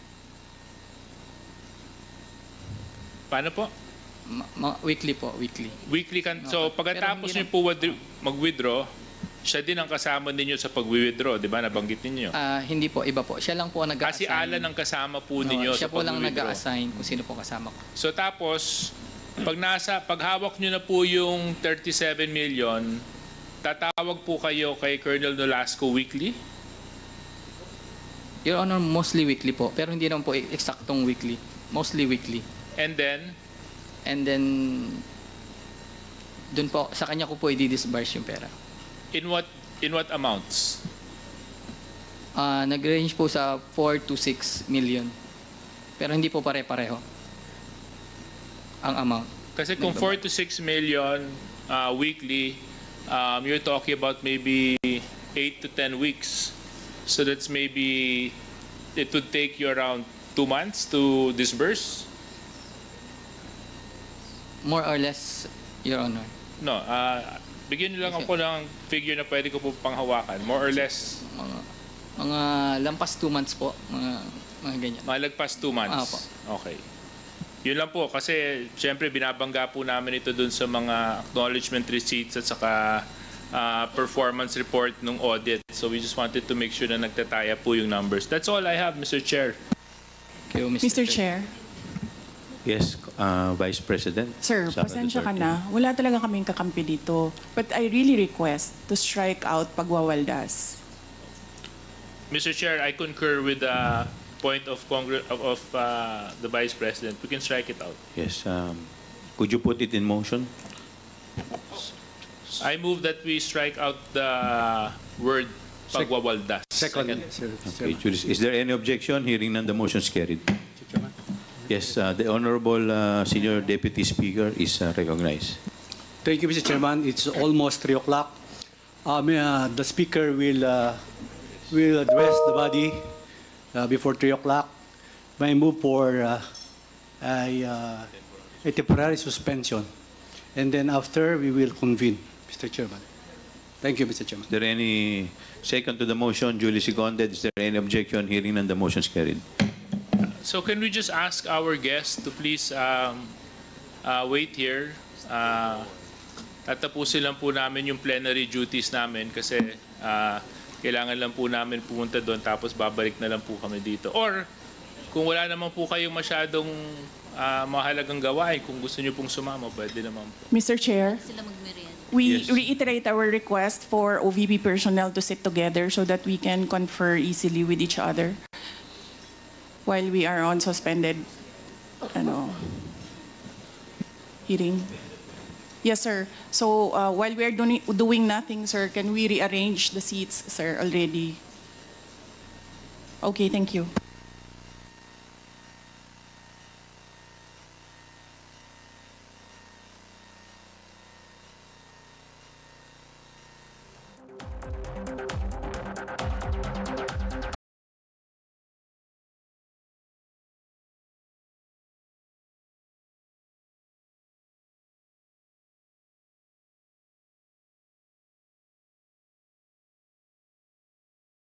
Paano po? Ma ma weekly po, weekly. Weekly kan. So pagkatapos niyo po mag-withdraw, siya din ang kasama ninyo sa pag-withdraw, di ba? Nabanggit ninyo. Ah, uh, hindi po, iba po. Siya lang po ang nag-a-assign. Kasi Alan ang kasama po ninyo no, sa siya po lang pag-withdraw. nag-a-assign kung sino po kasama ko. So tapos, pag nasa, paghawak niyo na po yung thirty-seven million, tatawag po kayo kay Colonel Nolasco weekly? Your Honor, mostly weekly po. Pero hindi naman po eksaktong weekly. Mostly weekly. And then? And then, dun po, sa kanya ko po i-disburse yung pera. In what in what amounts? Uh, nag-range po sa four to six million. Pero hindi po pare-pareho ang amount. Kasi kung four to six million uh, weekly, um, you're talking about maybe eight to ten weeks. So that's maybe, it would take you around two months to disburse? More or less, Your Honor. No, uh, bigyan niyo lang ako ng figure na pwede ko po panghawakan. More or less. Mga, mga lampas two months po. Mga, mga ganyan. Mga lagpas two months? Ah, po. Okay. Yun lang po. Kasi, siyempre, binabangga po namin ito dun sa mga acknowledgement receipts at saka uh, performance report ng audit. So, we just wanted to make sure na nagtataya po yung numbers. That's all I have, Mister Chair. Thank you, Mister Chair. Yes, uh, Vice President. Sir, Sara pasensya ka Duterte. na. Wala talaga kaming kakampi dito. But I really request to strike out pagwawaldas. Mister Chair, I concur with the point of Congress of, of uh, the Vice President. We can strike it out. Yes. Um, could you put it in motion? I move that we strike out the word pagwawaldas. Second. Okay, Julius, is there any objection? Hearing none, the motion is carried. Yes, uh, the Honorable uh, Senior Deputy Speaker is uh, recognized. Thank you, Mister Chairman. It's almost three o'clock. Um, uh, the Speaker will uh, will address the body uh, before three o'clock. May move for uh, a, uh, a temporary suspension, and then after we will convene, Mister Chairman. Thank you, Mister Chairman. Is there any second to the motion? Duly seconded. Is there any objection? Hearing none, the motion is carried. So can we just ask our guests to please um, uh, wait here? Uh, tatapusin lang po namin yung plenary duties namin kasi uh, kailangan lang po namin pumunta doon tapos babalik na lang po kami dito. Or kung wala naman po kayong masyadong uh, mahalagang gawain, kung gusto nyo pong sumama, pwede naman po. Mister Chair, we Yes. reiterate our request for O V P personnel to sit together so that we can confer easily with each other while we are on suspended ano, hearing. Yes, sir. So uh, while we are doing, doing nothing, sir, can we rearrange the seats, sir, already? Okay, thank you.